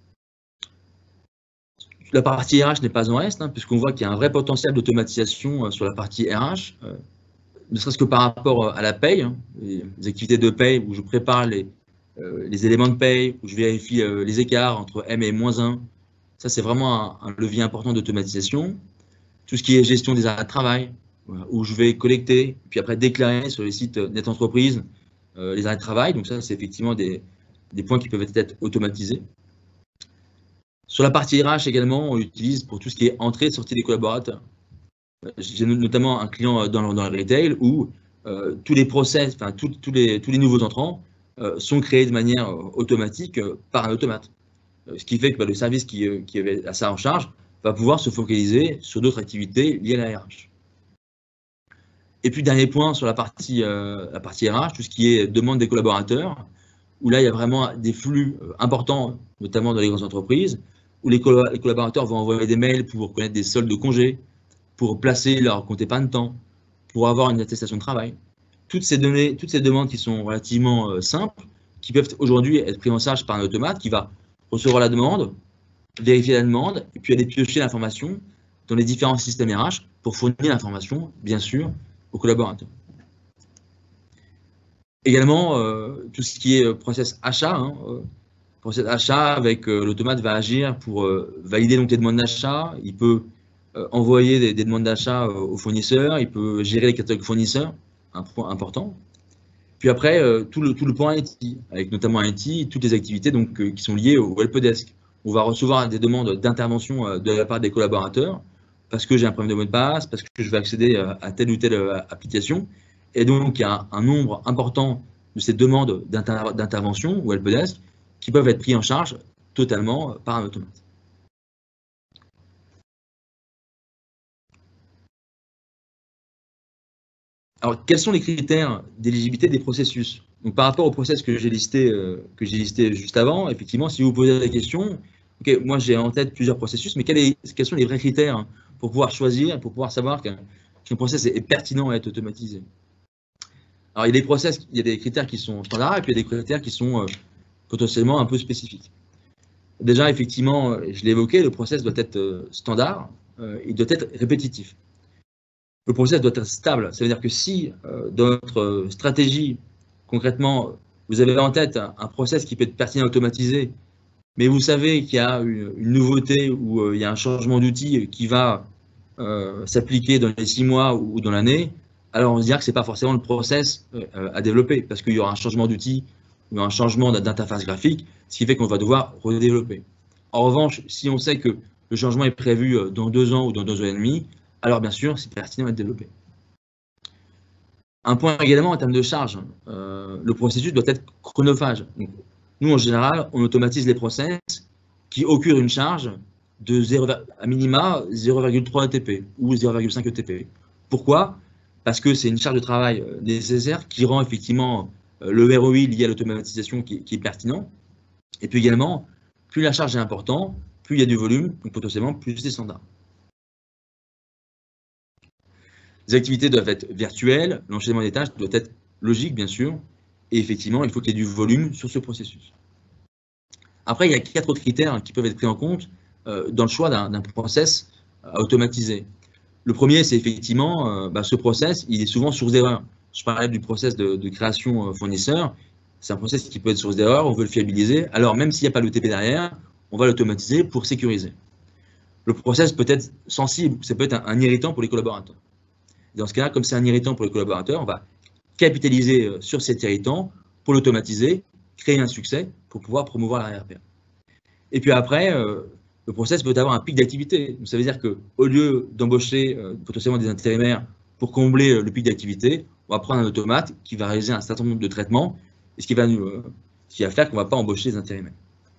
La partie RH n'est pas en reste, hein, puisqu'on voit qu'il y a un vrai potentiel d'automatisation sur la partie RH, ne serait-ce que par rapport à la paye, hein, les activités de paye où je prépare les éléments de paye, où je vérifie les écarts entre M et -1. Ça, c'est vraiment un levier important d'automatisation. Tout ce qui est gestion des arrêts de travail, où je vais collecter, puis après déclarer sur les sites Net Entreprise les arrêts de travail. Donc ça, c'est effectivement des points qui peuvent être automatisés. Sur la partie RH également, on l'utilise pour tout ce qui est entrée et sortie des collaborateurs. J'ai notamment un client dans le retail où tous les process, enfin tous les nouveaux entrants sont créés de manière automatique par un automate. Ce qui fait que le service qui avait ça en charge va pouvoir se focaliser sur d'autres activités liées à la RH. Et puis, dernier point sur la partie RH, tout ce qui est demande des collaborateurs, où là, il y a vraiment des flux importants, notamment dans les grandes entreprises, où les collaborateurs vont envoyer des mails pour connaître des soldes de congés, pour placer leur compte épargne-temps, pour avoir une attestation de travail. Toutes ces demandes qui sont relativement simples, qui peuvent aujourd'hui être prises en charge par un automate qui va recevoir la demande, vérifier la demande, et puis aller piocher l'information dans les différents systèmes RH pour fournir l'information, bien sûr, aux collaborateurs. Également, tout ce qui est process achat, process achat avec l'automate va agir pour valider donc les demandes d'achat, il peut envoyer des demandes d'achat aux fournisseurs, il peut gérer les catalogues fournisseurs, un point important. Puis après, tout le point IT, avec notamment IT, toutes les activités donc, qui sont liées au helpdesk. On va recevoir des demandes d'intervention de la part des collaborateurs, parce que j'ai un problème de mot de passe, parce que je vais accéder à telle ou telle application. Et donc, il y a un nombre important de ces demandes d'intervention ou helpdesk qui peuvent être pris en charge totalement par un automate. Alors, quels sont les critères d'éligibilité des processus? Donc, par rapport au process que j'ai listé juste avant, effectivement, si vous posez la question, okay, moi j'ai en tête plusieurs processus, mais quels sont les vrais critères pour pouvoir choisir, pour pouvoir savoir qu'un process est pertinent à être automatisé? Alors, il y a des critères qui sont standards et puis il y a des critères qui sont potentiellement un peu spécifiques. Déjà, effectivement, je l'ai évoqué, le process doit être standard, il doit être répétitif. Le process doit être stable. Ça veut dire que si dans notre stratégie, concrètement, vous avez en tête un process qui peut être pertinent à automatiser, mais vous savez qu'il y a une nouveauté ou il y a un changement d'outil qui va s'appliquer dans les 6 mois ou dans l'année, alors on se dira que ce n'est pas forcément le process à développer, parce qu'il y aura un changement d'outil ou un changement d'interface graphique, ce qui fait qu'on va devoir redévelopper. En revanche, si on sait que le changement est prévu dans 2 ans ou dans 2 ans et demi, alors bien sûr, c'est pertinent d'être développé. Un point également en termes de charge, le processus doit être chronophage. Donc, nous, en général, on automatise les process qui occurrent une charge de à minima 0,3 ETP ou 0,5 ETP. Pourquoi? Parce que c'est une charge de travail nécessaire qui rend effectivement le ROI lié à l'automatisation qui est pertinent. Et puis également, plus la charge est importante, plus il y a du volume, donc potentiellement plus c'est standard. Les activités doivent être virtuelles, l'enchaînement des tâches doit être logique, bien sûr, et effectivement, il faut qu'il y ait du volume sur ce processus. Après, il y a 4 autres critères qui peuvent être pris en compte dans le choix d'un process à automatiser. Le premier, c'est effectivement, ce process, il est souvent source d'erreur. Je parlais du process de création fournisseur, c'est un process qui peut être source d'erreur, on veut le fiabiliser, alors même s'il n'y a pas l'OTP derrière, on va l'automatiser pour sécuriser. Le process peut être sensible, ça peut être un irritant pour les collaborateurs. Dans ce cas-là, comme c'est un irritant pour les collaborateurs, on va capitaliser sur cet irritant pour l'automatiser, créer un succès pour pouvoir promouvoir la RPA. Et puis après, le process peut avoir un pic d'activité. Ça veut dire qu'au lieu d'embaucher potentiellement des intérimaires pour combler le pic d'activité, on va prendre un automate qui va réaliser un certain nombre de traitements, et ce qui va faire qu'on ne va pas embaucher des intérimaires.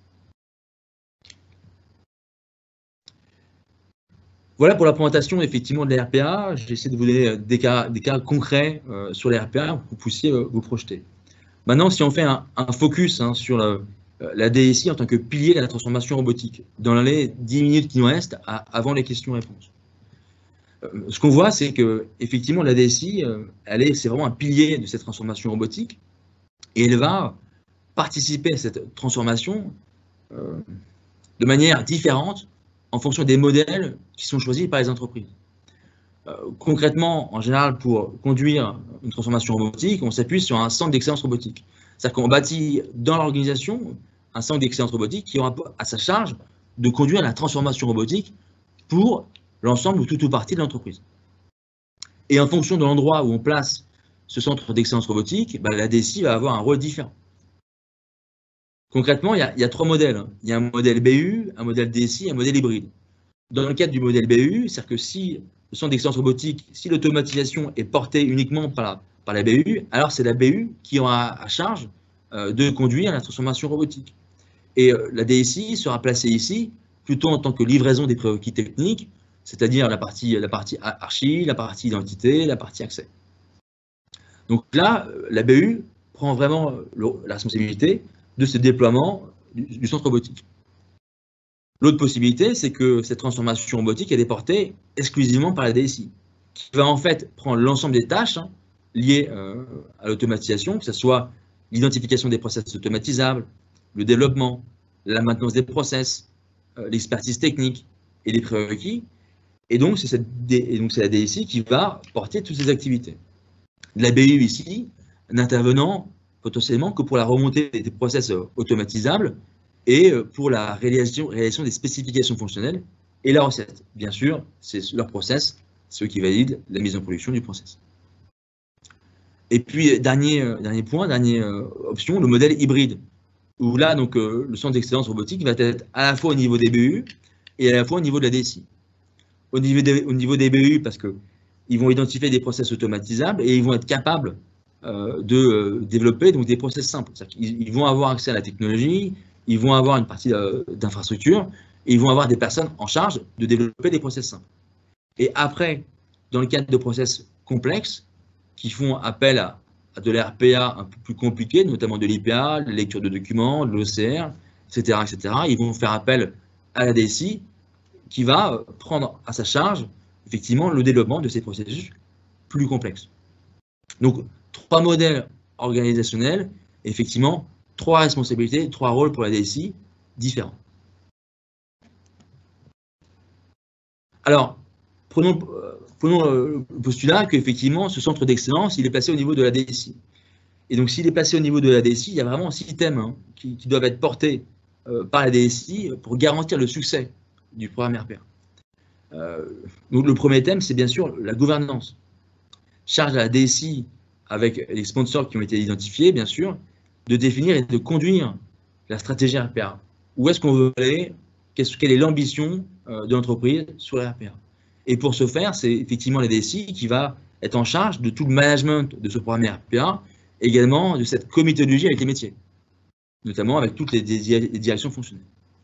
Voilà pour la présentation effectivement de la RPA. J'ai essayé de vous donner des cas concrets sur la RPA pour que vous puissiez vous projeter. Maintenant, si on fait un focus sur la DSI en tant que pilier de la transformation robotique, dans les 10 minutes qui nous restent avant les questions-réponses. Ce qu'on voit, c'est que effectivement la DSI, c'est vraiment un pilier de cette transformation robotique, et elle va participer à cette transformation de manière différente en fonction des modèles qui sont choisis par les entreprises. Concrètement, en général, pour conduire une transformation robotique, on s'appuie sur un centre d'excellence robotique. C'est-à-dire qu'on bâtit dans l'organisation un centre d'excellence robotique qui aura à sa charge de conduire la transformation robotique pour l'ensemble ou tout ou partie de l'entreprise. Et en fonction de l'endroit où on place ce centre d'excellence robotique, la DSI va avoir un rôle différent. Concrètement, il y a 3 modèles. Il y a un modèle BU, un modèle DSI et un modèle hybride. Dans le cadre du modèle BU, c'est-à-dire que si le centre d'excellence robotique, si l'automatisation est portée uniquement par la BU, alors c'est la BU qui aura à charge de conduire la transformation robotique. Et la DSI sera placée ici plutôt en tant que livraison des prérequis techniques, c'est-à-dire la partie archi, la partie identité, la partie accès. Donc là, la BU prend vraiment la responsabilité de ce déploiement du centre robotique. L'autre possibilité, c'est que cette transformation robotique est portée exclusivement par la DSI, qui va en fait prendre l'ensemble des tâches liées à l'automatisation, que ce soit l'identification des process automatisables, le développement, la maintenance des process, l'expertise technique et les prérequis. Et donc, c'est la DSI qui va porter toutes ces activités. La BU ici, n'intervenant potentiellement que pour la remontée des process automatisables et pour la réalisation des spécifications fonctionnelles et la recette. Bien sûr, c'est leur process, ceux qui valident la mise en production du process. Et puis, dernière option, le modèle hybride, où là, donc, le centre d'excellence robotique va être à la fois au niveau des BU et à la fois au niveau de la DSI. Au niveau des BU, parce qu'ils vont identifier des process automatisables et ils vont être capables de développer donc, des process simples. Ils vont avoir accès à la technologie, ils vont avoir une partie d'infrastructure et ils vont avoir des personnes en charge de développer des process simples. Et après, dans le cadre de process complexes qui font appel à de l'RPA un peu plus compliqué, notamment de l'IPA, la lecture de documents, de l'OCR, etc., ils vont faire appel à la DSI qui va prendre à sa charge effectivement le développement de ces processus plus complexes. Donc, 3 modèles organisationnels, effectivement, 3 responsabilités, 3 rôles pour la DSI différents. Alors, prenons le postulat qu'effectivement, ce centre d'excellence, il est placé au niveau de la DSI. Et donc, s'il est placé au niveau de la DSI, il y a vraiment 6 thèmes qui doivent être portés par la DSI pour garantir le succès du programme RPA. Donc, le premier thème, c'est bien sûr la gouvernance. Charge à la DSI, avec les sponsors qui ont été identifiés, bien sûr, de définir et de conduire la stratégie RPA. Où est-ce qu'on veut aller? Quelle est l'ambition de l'entreprise sur la RPA? Et pour ce faire, c'est effectivement la DSI qui va être en charge de tout le management de ce programme RPA, également de cette comitologie avec les métiers, notamment avec toutes les directions fonctionnelles.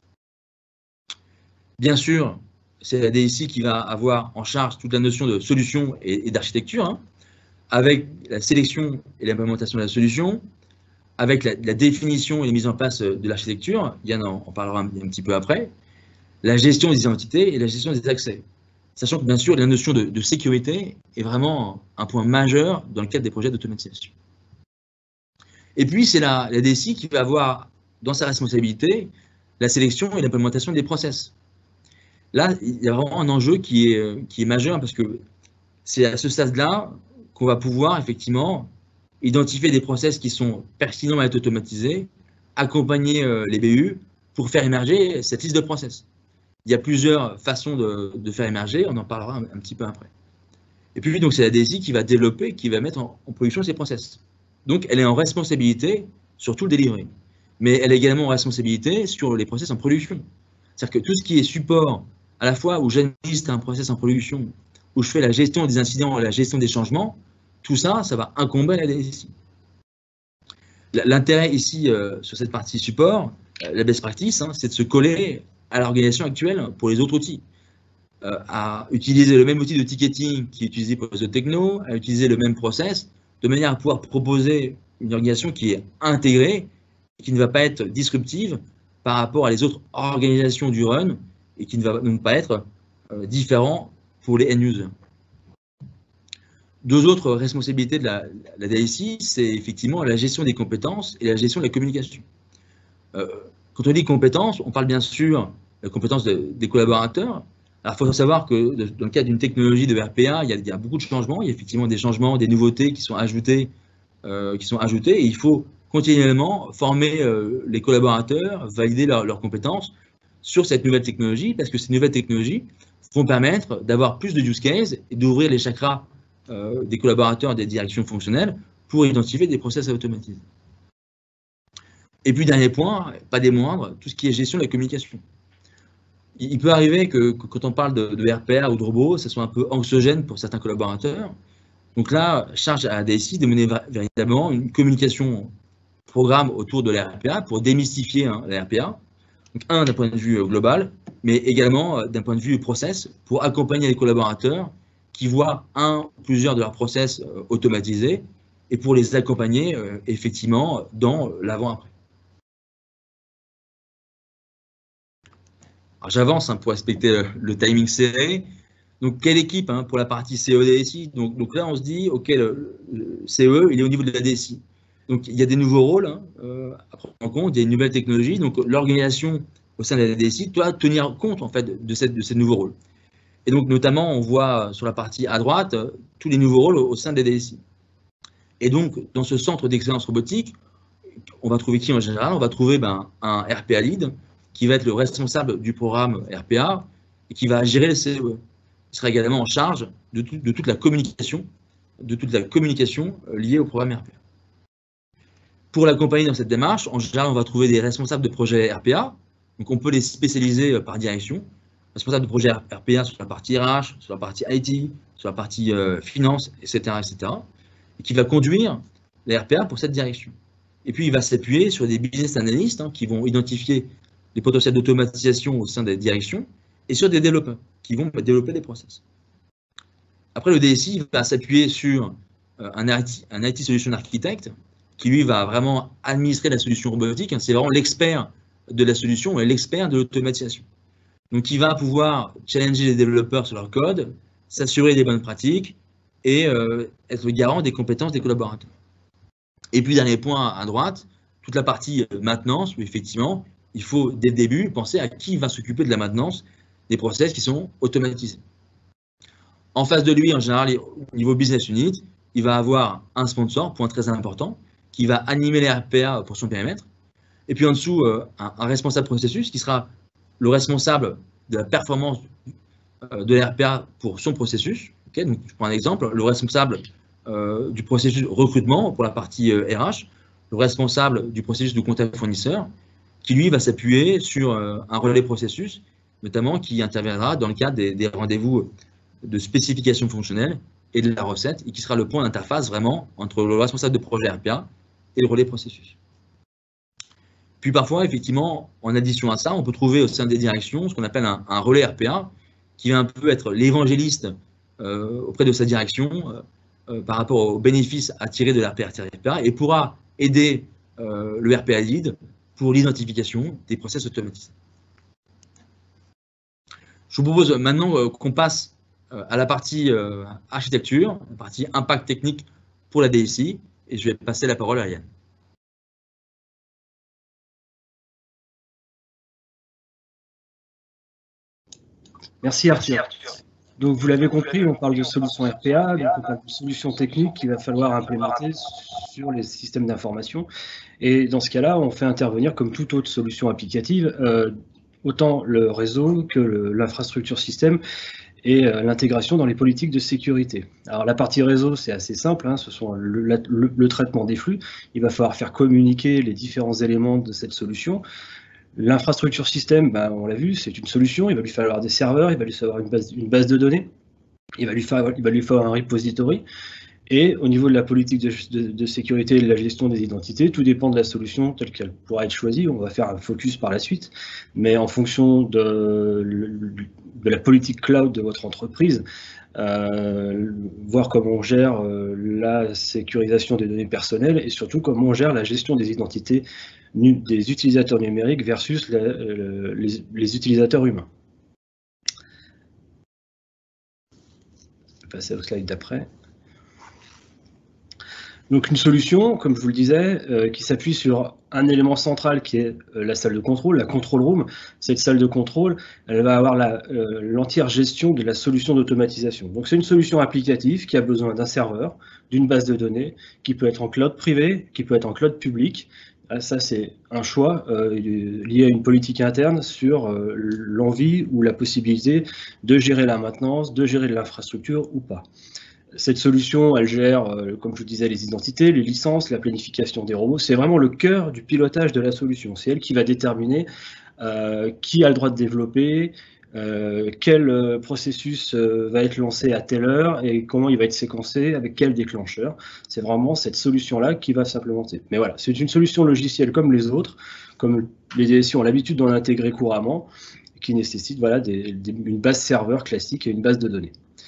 Bien sûr, c'est la DSI qui va avoir en charge toute la notion de solution et d'architecture, avec la sélection et l'implémentation de la solution, avec la définition et la mise en place de l'architecture, Yann en parlera un petit peu après, la gestion des identités et la gestion des accès. Sachant que bien sûr, la notion de sécurité est vraiment un point majeur dans le cadre des projets d'automatisation. Et puis, c'est la DSI qui va avoir dans sa responsabilité la sélection et l'implémentation des process. Là, il y a vraiment un enjeu qui est majeur parce que c'est à ce stade-là qu'on va pouvoir effectivement identifier des process qui sont pertinents à être automatisés, accompagner les BU pour faire émerger cette liste de process. Il y a plusieurs façons de faire émerger, on en parlera un petit peu après. Et puis, donc, c'est la DSI qui va développer, qui va mettre en production ces process. Donc, elle est en responsabilité sur tout le delivery. Mais elle est également en responsabilité sur les process en production. C'est-à-dire que tout ce qui est support, à la fois où j'administre un process en production, où je fais la gestion des incidents et la gestion des changements, tout ça, ça va incomber à la DSI. L'intérêt ici, sur cette partie support, la best practice, c'est de se coller à l'organisation actuelle pour les autres outils. À utiliser le même outil de ticketing qui est utilisé pour les autres technos, à utiliser le même process, de manière à pouvoir proposer une organisation qui est intégrée, qui ne va pas être disruptive par rapport à les autres organisations du run et qui ne va donc pas être différent pour les end-users. Deux autres responsabilités de la DSI, c'est effectivement la gestion des compétences et la gestion de la communication. Quand on dit compétences, on parle bien sûr de la compétence des collaborateurs. Alors, il faut savoir que dans le cadre d'une technologie de RPA, il y a beaucoup de changements. Il y a effectivement des changements, des nouveautés qui sont ajoutées, et il faut continuellement former les collaborateurs, valider leurs compétences sur cette nouvelle technologie, parce que ces nouvelles technologies vont permettre d'avoir plus de use cases et d'ouvrir les chakras des collaborateurs des directions fonctionnelles pour identifier des process à automatiser. Et puis, dernier point, pas des moindres, tout ce qui est gestion de la communication. Il peut arriver que quand on parle de RPA ou de robots, ça soit un peu anxiogène pour certains collaborateurs. Donc là, charge à la DSI de mener véritablement une communication programme autour de la RPA pour démystifier la RPA. Donc, d'un point de vue global, mais également d'un point de vue process, pour accompagner les collaborateurs qui voient un ou plusieurs de leurs process automatisés et pour les accompagner effectivement dans l'avant-après. J'avance pour respecter le timing serré. Donc, quelle équipe pour la partie CE-DSI? Donc là, on se dit, OK, le CE, il est au niveau de la DSI. Donc, il y a des nouveaux rôles à prendre en compte, il y a une nouvelle technologie. Donc, l'organisation au sein de la DSI doit tenir compte en fait de ces nouveaux rôles. Et donc, notamment, on voit sur la partie à droite tous les nouveaux rôles au sein des DSI. Et donc, dans ce centre d'excellence robotique, on va trouver qui en général? On va trouver un RPA lead qui va être le responsable du programme RPA et qui va gérer le CE. Il sera également en charge de toute la communication, liée au programme RPA. Pour l'accompagner dans cette démarche, en général, on va trouver des responsables de projet RPA. Donc, on peut les spécialiser par direction. Responsable de projet RPA sur la partie RH, sur la partie IT, sur la partie finance, etc., et qui va conduire les RPA pour cette direction. Et puis, il va s'appuyer sur des business analysts qui vont identifier les potentiels d'automatisation au sein des directions et sur des développeurs qui vont développer des process. Après, le DSI va s'appuyer sur un IT Solution Architect qui, lui, va vraiment administrer la solution robotique. C'est vraiment l'expert de la solution et l'expert de l'automatisation. Donc, il va pouvoir challenger les développeurs sur leur code, s'assurer des bonnes pratiques et être le garant des compétences des collaborateurs. Et puis, dernier point à droite, toute la partie maintenance, où effectivement, il faut, dès le début, penser à qui va s'occuper de la maintenance des process qui sont automatisés. En face de lui, en général, au niveau business unit, il va avoir un sponsor, point très important, qui va animer les RPA pour son périmètre. Et puis en dessous, un responsable processus qui sera le responsable de la performance de l'RPA pour son processus. Okay, donc, je prends un exemple, le responsable du processus recrutement pour la partie RH, le responsable du processus de contact fournisseur, qui lui va s'appuyer sur un relais processus, notamment qui interviendra dans le cadre des rendez-vous de spécification fonctionnelle et de la recette, et qui sera le point d'interface vraiment entre le responsable de projet RPA et le relais processus. Puis parfois, effectivement, en addition à ça, on peut trouver au sein des directions ce qu'on appelle un relais RPA, qui va un peu être l'évangéliste auprès de sa direction par rapport aux bénéfices à tirer de l'RPA et pourra aider le RPA lead pour l'identification des process automatisés. Je vous propose maintenant qu'on passe à la partie architecture, la partie impact technique pour la DSI, et je vais passer la parole à Yann. Merci Arthur. Donc vous l'avez compris, on parle de solutions RPA, donc on parle de solutions techniques qu'il va falloir implémenter sur les systèmes d'information. Et dans ce cas-là, on fait intervenir, comme toute autre solution applicative, autant le réseau que l'infrastructure système et l'intégration dans les politiques de sécurité. Alors la partie réseau, c'est assez simple, ce sont le traitement des flux. Il va falloir faire communiquer les différents éléments de cette solution. L'infrastructure système, on l'a vu, c'est une solution. Il va lui falloir des serveurs, il va lui falloir une base de données, il va lui falloir un repository. Et au niveau de la politique de sécurité et de la gestion des identités, tout dépend de la solution telle qu'elle pourra être choisie. On va faire un focus par la suite, mais en fonction de la politique cloud de votre entreprise, voir comment on gère la sécurisation des données personnelles et surtout comment on gère la gestion des identités des utilisateurs numériques versus les utilisateurs humains. Je vais passer au slide d'après. Donc une solution, comme je vous le disais, qui s'appuie sur un élément central qui est la salle de contrôle, la control room. Cette salle de contrôle, elle va avoir l'entière gestion de la solution d'automatisation. Donc c'est une solution applicative qui a besoin d'un serveur, d'une base de données, qui peut être en cloud privé, qui peut être en cloud public. Ça, c'est un choix lié à une politique interne sur l'envie ou la possibilité de gérer la maintenance, de gérer de l'infrastructure ou pas. Cette solution, elle gère, comme je vous disais, les identités, les licences, la planification des robots. C'est vraiment le cœur du pilotage de la solution. C'est elle qui va déterminer qui a le droit de développer, quel processus va être lancé à telle heure et comment il va être séquencé, avec quel déclencheur. C'est vraiment cette solution-là qui va s'implémenter. Mais voilà, c'est une solution logicielle comme les autres, comme les DSI ont l'habitude d'en intégrer couramment, qui nécessite voilà, une base serveur classique et une base de données.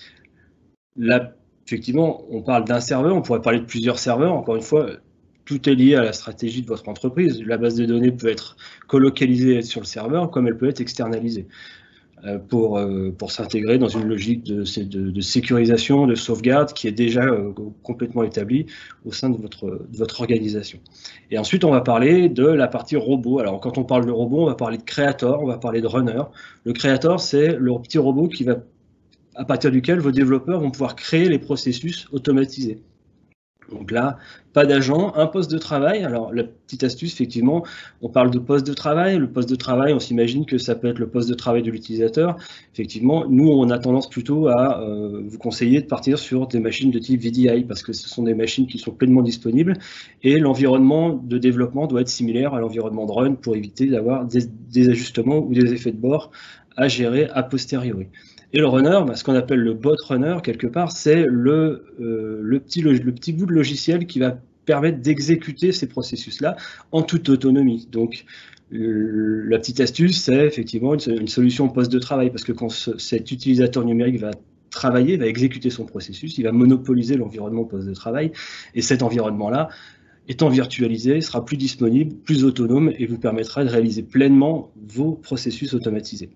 Là, effectivement, on parle d'un serveur, on pourrait parler de plusieurs serveurs. Encore une fois, tout est lié à la stratégie de votre entreprise. La base de données peut être colocalisée sur le serveur, comme elle peut être externalisée pour s'intégrer dans une logique de sécurisation, de sauvegarde qui est déjà complètement établie au sein de votre organisation. Et ensuite, on va parler de la partie robot. Alors, quand on parle de robot, on va parler de creator, on va parler de runner. Le creator, c'est le petit robot à partir duquel vos développeurs vont pouvoir créer les processus automatisés. Donc là, pas d'agent, un poste de travail. Alors la petite astuce, effectivement, on parle de poste de travail. Le poste de travail, on s'imagine que ça peut être le poste de travail de l'utilisateur. Effectivement, nous, on a tendance plutôt à vous conseiller de partir sur des machines de type VDI parce que ce sont des machines qui sont pleinement disponibles et l'environnement de développement doit être similaire à l'environnement de run pour éviter d'avoir des ajustements ou des effets de bord à gérer a posteriori. Et le runner, ce qu'on appelle le bot runner, quelque part, c'est le petit bout de logiciel qui va permettre d'exécuter ces processus-là en toute autonomie. Donc, la petite astuce, c'est effectivement une solution poste de travail, parce que quand cet utilisateur numérique va travailler, va exécuter son processus, il va monopoliser l'environnement poste de travail, et cet environnement-là, étant virtualisé, sera plus disponible, plus autonome, et vous permettra de réaliser pleinement vos processus automatisés.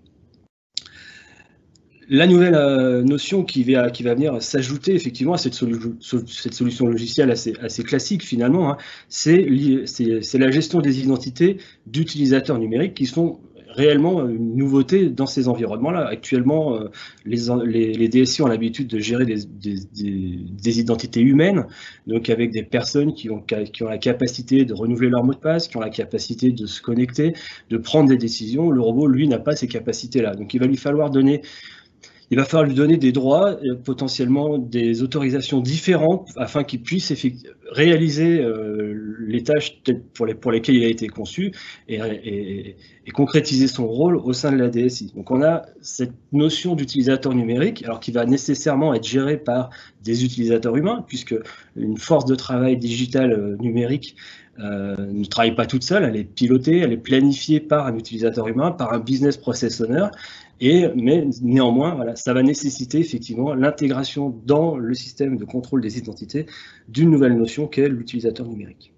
La nouvelle notion qui va venir s'ajouter effectivement à cette solution logicielle assez classique finalement, hein, c'est la gestion des identités d'utilisateurs numériques qui sont réellement une nouveauté dans ces environnements-là. Actuellement, les DSI ont l'habitude de gérer des identités humaines, donc avec des personnes qui ont la capacité de renouveler leur mot de passe, qui ont la capacité de se connecter, de prendre des décisions. Le robot, lui, n'a pas ces capacités-là. Donc, il va falloir lui donner des droits, potentiellement des autorisations différentes, afin qu'il puisse réaliser les tâches pour lesquelles il a été conçu et concrétiser son rôle au sein de la DSI. Donc on a cette notion d'utilisateur numérique, alors qui va nécessairement être gérée par des utilisateurs humains, puisque une force de travail digitale numérique ne travaille pas toute seule, elle est pilotée, elle est planifiée par un utilisateur humain, par un business process owner, mais néanmoins, voilà, ça va nécessiter effectivement l'intégration dans le système de contrôle des identités d'une nouvelle notion qu'est l'utilisateur numérique.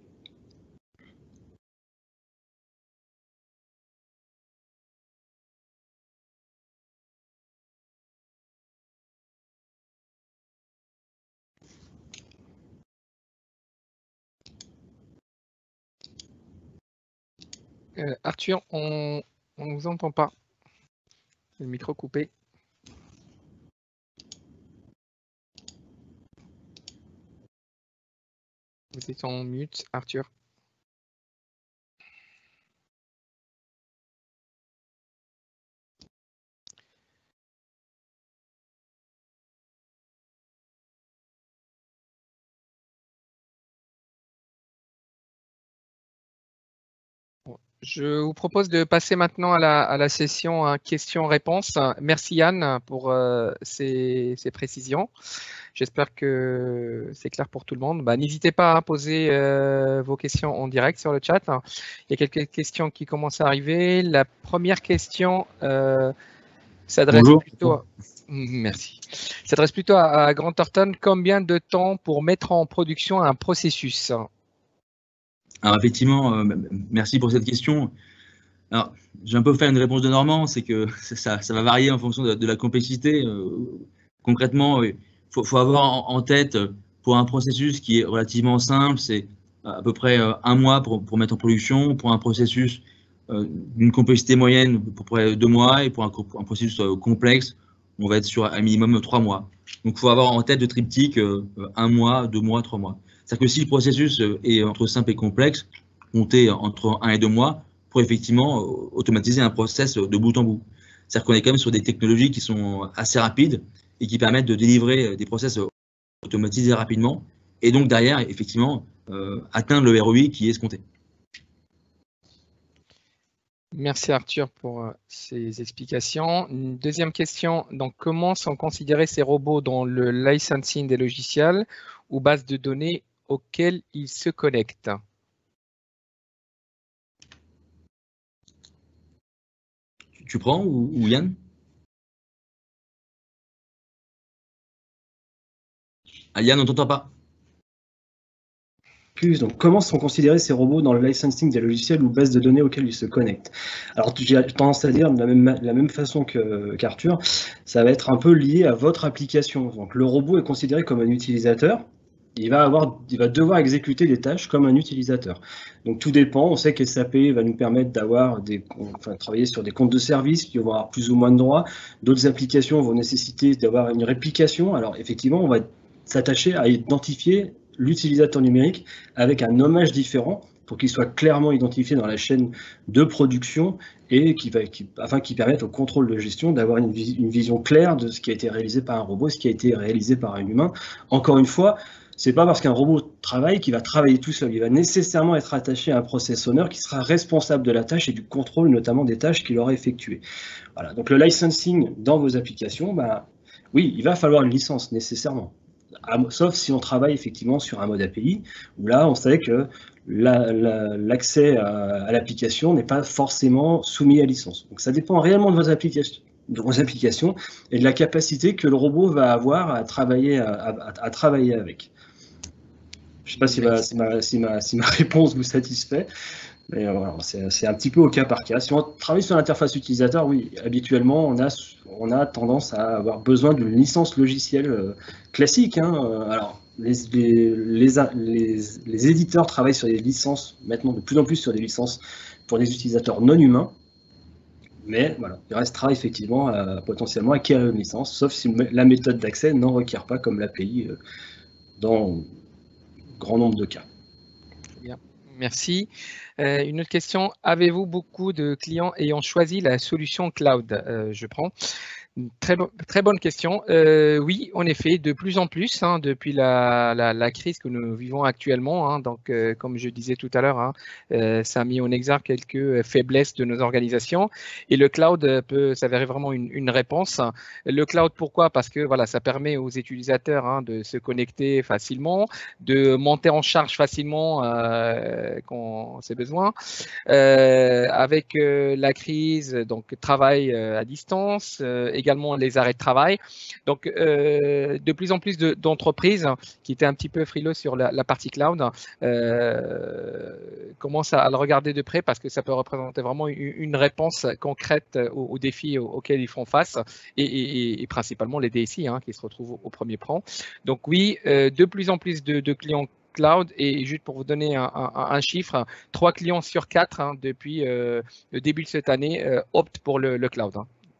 Arthur, on ne vous entend pas. Le micro coupé. Vous êtes en mute, Arthur. Je vous propose de passer maintenant à la session questions-réponses. Merci Yann pour ces précisions. J'espère que c'est clair pour tout le monde. N'hésitez pas à poser vos questions en direct sur le chat. Il y a quelques questions qui commencent à arriver. La première question s'adresse plutôt merci. S'adresse plutôt à Grant Thornton. Combien de temps pour mettre en production un processus ? Alors effectivement, merci pour cette question. Alors, j'ai un peu fait une réponse de Normand, c'est que ça va varier en fonction de la complexité. Concrètement, il faut avoir en tête pour un processus qui est relativement simple, c'est à peu près 1 mois pour mettre en production. Pour un processus d'une complexité moyenne, à peu près 2 mois. Et pour un processus complexe, on va être sur un minimum 3 mois. Donc, il faut avoir en tête de triptyque 1 mois, 2 mois, 3 mois. C'est-à-dire que si le processus est entre simple et complexe, comptez entre 1 et 2 mois pour effectivement automatiser un process de bout en bout. C'est-à-dire qu'on est quand même sur des technologies qui sont assez rapides et qui permettent de délivrer des process automatisés rapidement et donc derrière, effectivement, atteindre le ROI qui est escompté. Merci Arthur pour ces explications. Une deuxième question, donc comment sont considérés ces robots dans le licensing des logiciels ou bases de données auxquelles ils se connectent? Tu prends ou Yann? Ah, Yann, on ne t'entend pas. Donc, comment sont considérés ces robots dans le licensing des logiciels ou bases de données auxquelles ils se connectent? Alors, j'ai tendance à dire de la même façon qu'Arthur, ça va être un peu lié à votre application. Donc, le robot est considéré comme un utilisateur. Il va devoir exécuter des tâches comme un utilisateur. Donc, tout dépend. On sait que SAP va nous permettre travailler sur des comptes de services qui vont avoir plus ou moins de droits. D'autres applications vont nécessiter d'avoir une réplication. Alors, effectivement, on va s'attacher à identifier l'utilisateur numérique avec un nommage différent pour qu'il soit clairement identifié dans la chaîne de production et afin qu'il permette au contrôle de gestion d'avoir une vision claire de ce qui a été réalisé par un robot, ce qui a été réalisé par un humain. Encore une fois, c'est pas parce qu'un robot travaille qu'il va travailler tout seul. Il va nécessairement être attaché à un process owner qui sera responsable de la tâche et du contrôle, notamment des tâches qu'il aura effectuées. Voilà. Donc le licensing dans vos applications, oui, il va falloir une licence nécessairement. Sauf si on travaille effectivement sur un mode API, où là, on sait que l'accès à l'application n'est pas forcément soumis à licence. Donc ça dépend réellement de vos applications et de la capacité que le robot va avoir à travailler avec. Je ne sais pas si ma réponse vous satisfait. Mais voilà, c'est un petit peu au cas par cas. Si on travaille sur l'interface utilisateur, oui, habituellement, on a tendance à avoir besoin d'une licence logicielle classique. Alors, les éditeurs travaillent sur des licences, maintenant de plus en plus sur des licences pour des utilisateurs non humains. Mais voilà, il restera effectivement potentiellement à acquérir une licence, sauf si la méthode d'accès n'en requiert pas comme l'API dans grand nombre de cas. Bien, merci. Une autre question, avez-vous beaucoup de clients ayant choisi la solution cloud? Je prends. Très bonne question. Oui, en effet, de plus en plus, depuis la crise que nous vivons actuellement. Donc, comme je disais tout à l'heure, ça a mis en exergue quelques faiblesses de nos organisations. Et le cloud peut s'avérer vraiment une réponse. Le cloud, pourquoi? Parce que voilà, ça permet aux utilisateurs de se connecter facilement, de monter en charge facilement quand c'est besoin. Avec la crise, donc travail à distance, également les arrêts de travail. Donc, de plus en plus d'entreprises qui étaient un petit peu frileux sur la partie cloud commencent à le regarder de près parce que ça peut représenter vraiment une réponse concrète aux défis auxquels ils font face et principalement les DSI qui se retrouvent au premier plan. Donc oui, de plus en plus de clients cloud et juste pour vous donner un chiffre, 3 clients sur 4 depuis le début de cette année optent pour le cloud.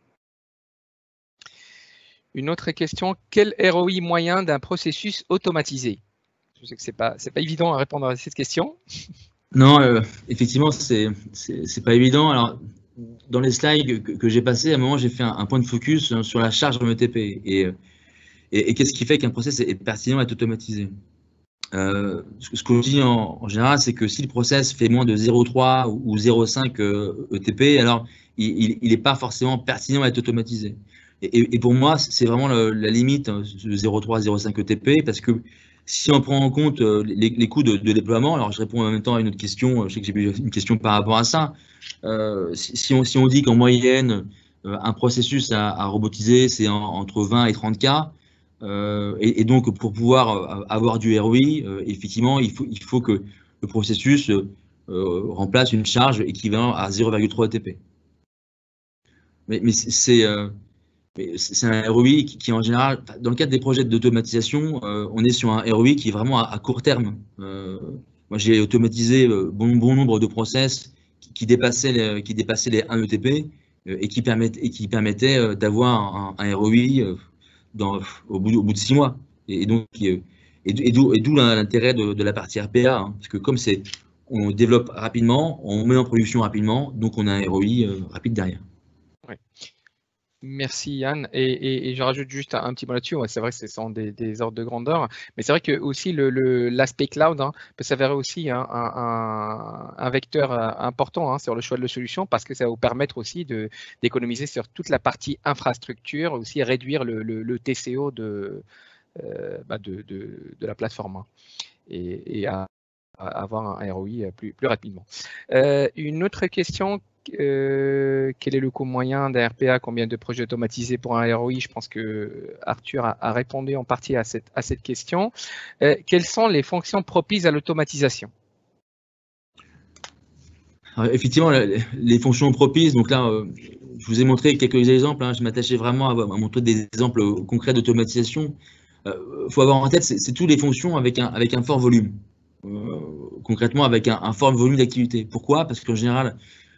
Une autre question, quel ROI moyen d'un processus automatisé? Je sais que c'est pas évident à répondre à cette question. Non, effectivement, c'est pas évident. Alors, dans les slides que j'ai passés, à un moment, j'ai fait un point de focus sur la charge METP et qu'est-ce qui fait qu'un process est pertinent et automatisé. Ce que je dis en général, c'est que si le process fait moins de 0,3 ou 0,5 ETP, alors il n'est pas forcément pertinent à être automatisé. Et pour moi, c'est vraiment la limite de 0,3 0,5 ETP, parce que si on prend en compte les coûts de déploiement, alors je réponds en même temps à une autre question, je sais que j'ai une question par rapport à ça. Si on dit qu'en moyenne, un processus à robotiser, c'est entre 20 et 30 cas, et donc pour pouvoir avoir du ROI, effectivement, il faut que le processus remplace une charge équivalente à 0,3 ETP. Mais c'est un ROI qui, en général, dans le cadre des projets d'automatisation, on est sur un ROI qui est vraiment à court terme. Moi, j'ai automatisé bon nombre de process qui dépassaient les 1 ETP et qui permettaient d'avoir un ROI au bout de 6 mois. Et d'où l'intérêt de la partie RPA, hein, parce que comme on développe rapidement, on met en production rapidement, donc on a un ROI rapide derrière. Ouais. Merci Yann. Et je rajoute juste un petit mot là-dessus. Ouais, c'est vrai que ce sont des ordres de grandeur, mais c'est vrai que aussi l'aspect cloud peut s'avérer aussi un vecteur important sur le choix de la solution, parce que ça va vous permettre aussi d'économiser sur toute la partie infrastructure, aussi réduire le TCO de la plateforme et avoir un ROI plus rapidement. Une autre question. Quel est le coût moyen d'un RPA? Combien de projets automatisés pour un ROI? Je pense que Arthur a répondu en partie à cette question. Quelles sont les fonctions propices à l'automatisation? Effectivement, les fonctions propices, donc là, je vous ai montré quelques exemples, je m'attachais vraiment à montrer des exemples concrets d'automatisation. Faut avoir en tête, c'est toutes les fonctions avec un fort volume. Concrètement, avec un fort volume d'activité. Pourquoi? Parce qu'en général,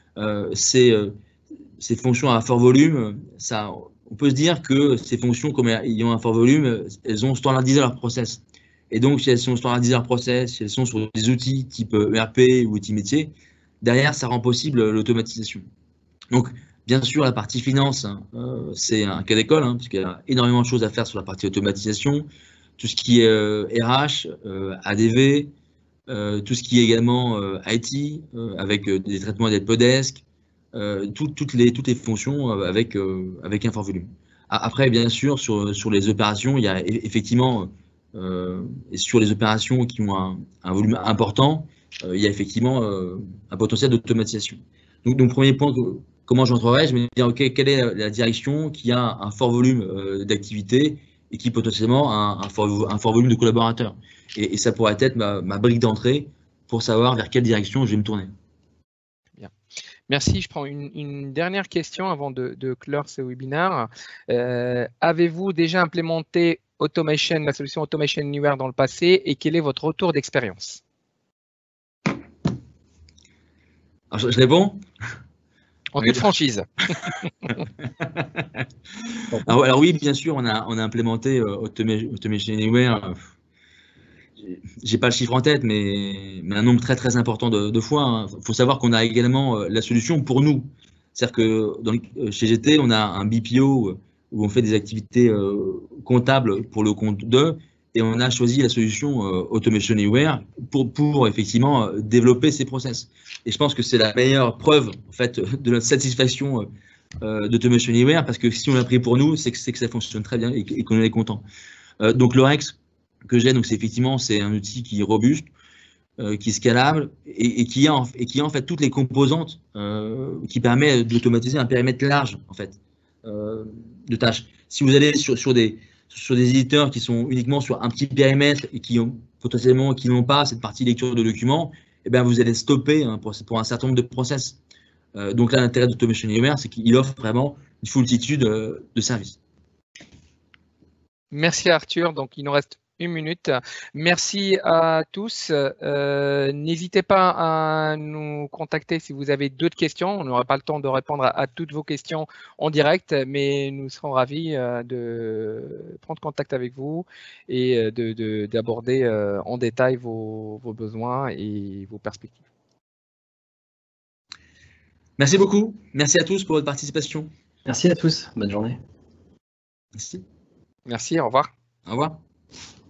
ces fonctions à fort volume, on peut se dire que ces fonctions, comme ayant un fort volume, elles ont standardisé leur process. Et donc, si elles sont standardisées leur process, si elles sont sur des outils type ERP ou outils métier, derrière, ça rend possible l'automatisation. Donc, bien sûr, la partie finance, c'est un cas d'école, parce qu'il y a énormément de choses à faire sur la partie automatisation. Tout ce qui est RH, ADV, tout ce qui est également IT, avec des traitements d'helpdesk, toutes les fonctions avec un fort volume. Après, bien sûr, sur les opérations, il y a effectivement, et sur les opérations qui ont un volume important, il y a effectivement un potentiel d'automatisation. Donc, premier point, comment j'entrerai? Je vais me dire, OK, quelle est la direction qui a un fort volume d'activité et qui potentiellement a un fort volume de collaborateurs. Et ça pourrait être ma brique d'entrée pour savoir vers quelle direction je vais me tourner. Bien. Merci. Je prends une dernière question avant de clore ce webinaire. Avez-vous déjà implémenté la solution Automation Anywhere dans le passé, et quel est votre retour d'expérience? Alors, je réponds? En toute franchise. Alors oui, bien sûr, on a implémenté Automation Anywhere. J'ai pas le chiffre en tête, mais un nombre très très important de fois. Il faut savoir qu'on a également la solution pour nous. C'est-à-dire que chez GT, on a un BPO où on fait des activités comptables pour le compte d'eux, et on a choisi la solution Automation Anywhere pour effectivement développer ces process. Et je pense que c'est la meilleure preuve en fait de notre satisfaction d'Automation Anywhere, parce que si on l'a pris pour nous, c'est que ça fonctionne très bien et qu'on est content. Donc l'Orex que j'ai, donc c'est un outil qui est robuste, qui est scalable et qui a en fait toutes les composantes qui permet d'automatiser un périmètre large en fait de tâches. Si vous allez sur des éditeurs qui sont uniquement sur un petit périmètre et qui n'ont pas cette partie lecture de documents, eh bien vous allez stopper pour un certain nombre de process. Donc là, l'intérêt d'Automation Anywhere, c'est qu'il offre vraiment une foultitude de services. Merci Arthur. Donc il nous reste 1 minute. Merci à tous. N'hésitez pas à nous contacter si vous avez d'autres questions. On n'aura pas le temps de répondre à toutes vos questions en direct, mais nous serons ravis de prendre contact avec vous et d'aborder en détail vos besoins et vos perspectives. Merci beaucoup. Merci à tous pour votre participation. Merci à tous. Bonne journée. Merci. Merci. Au revoir. Au revoir.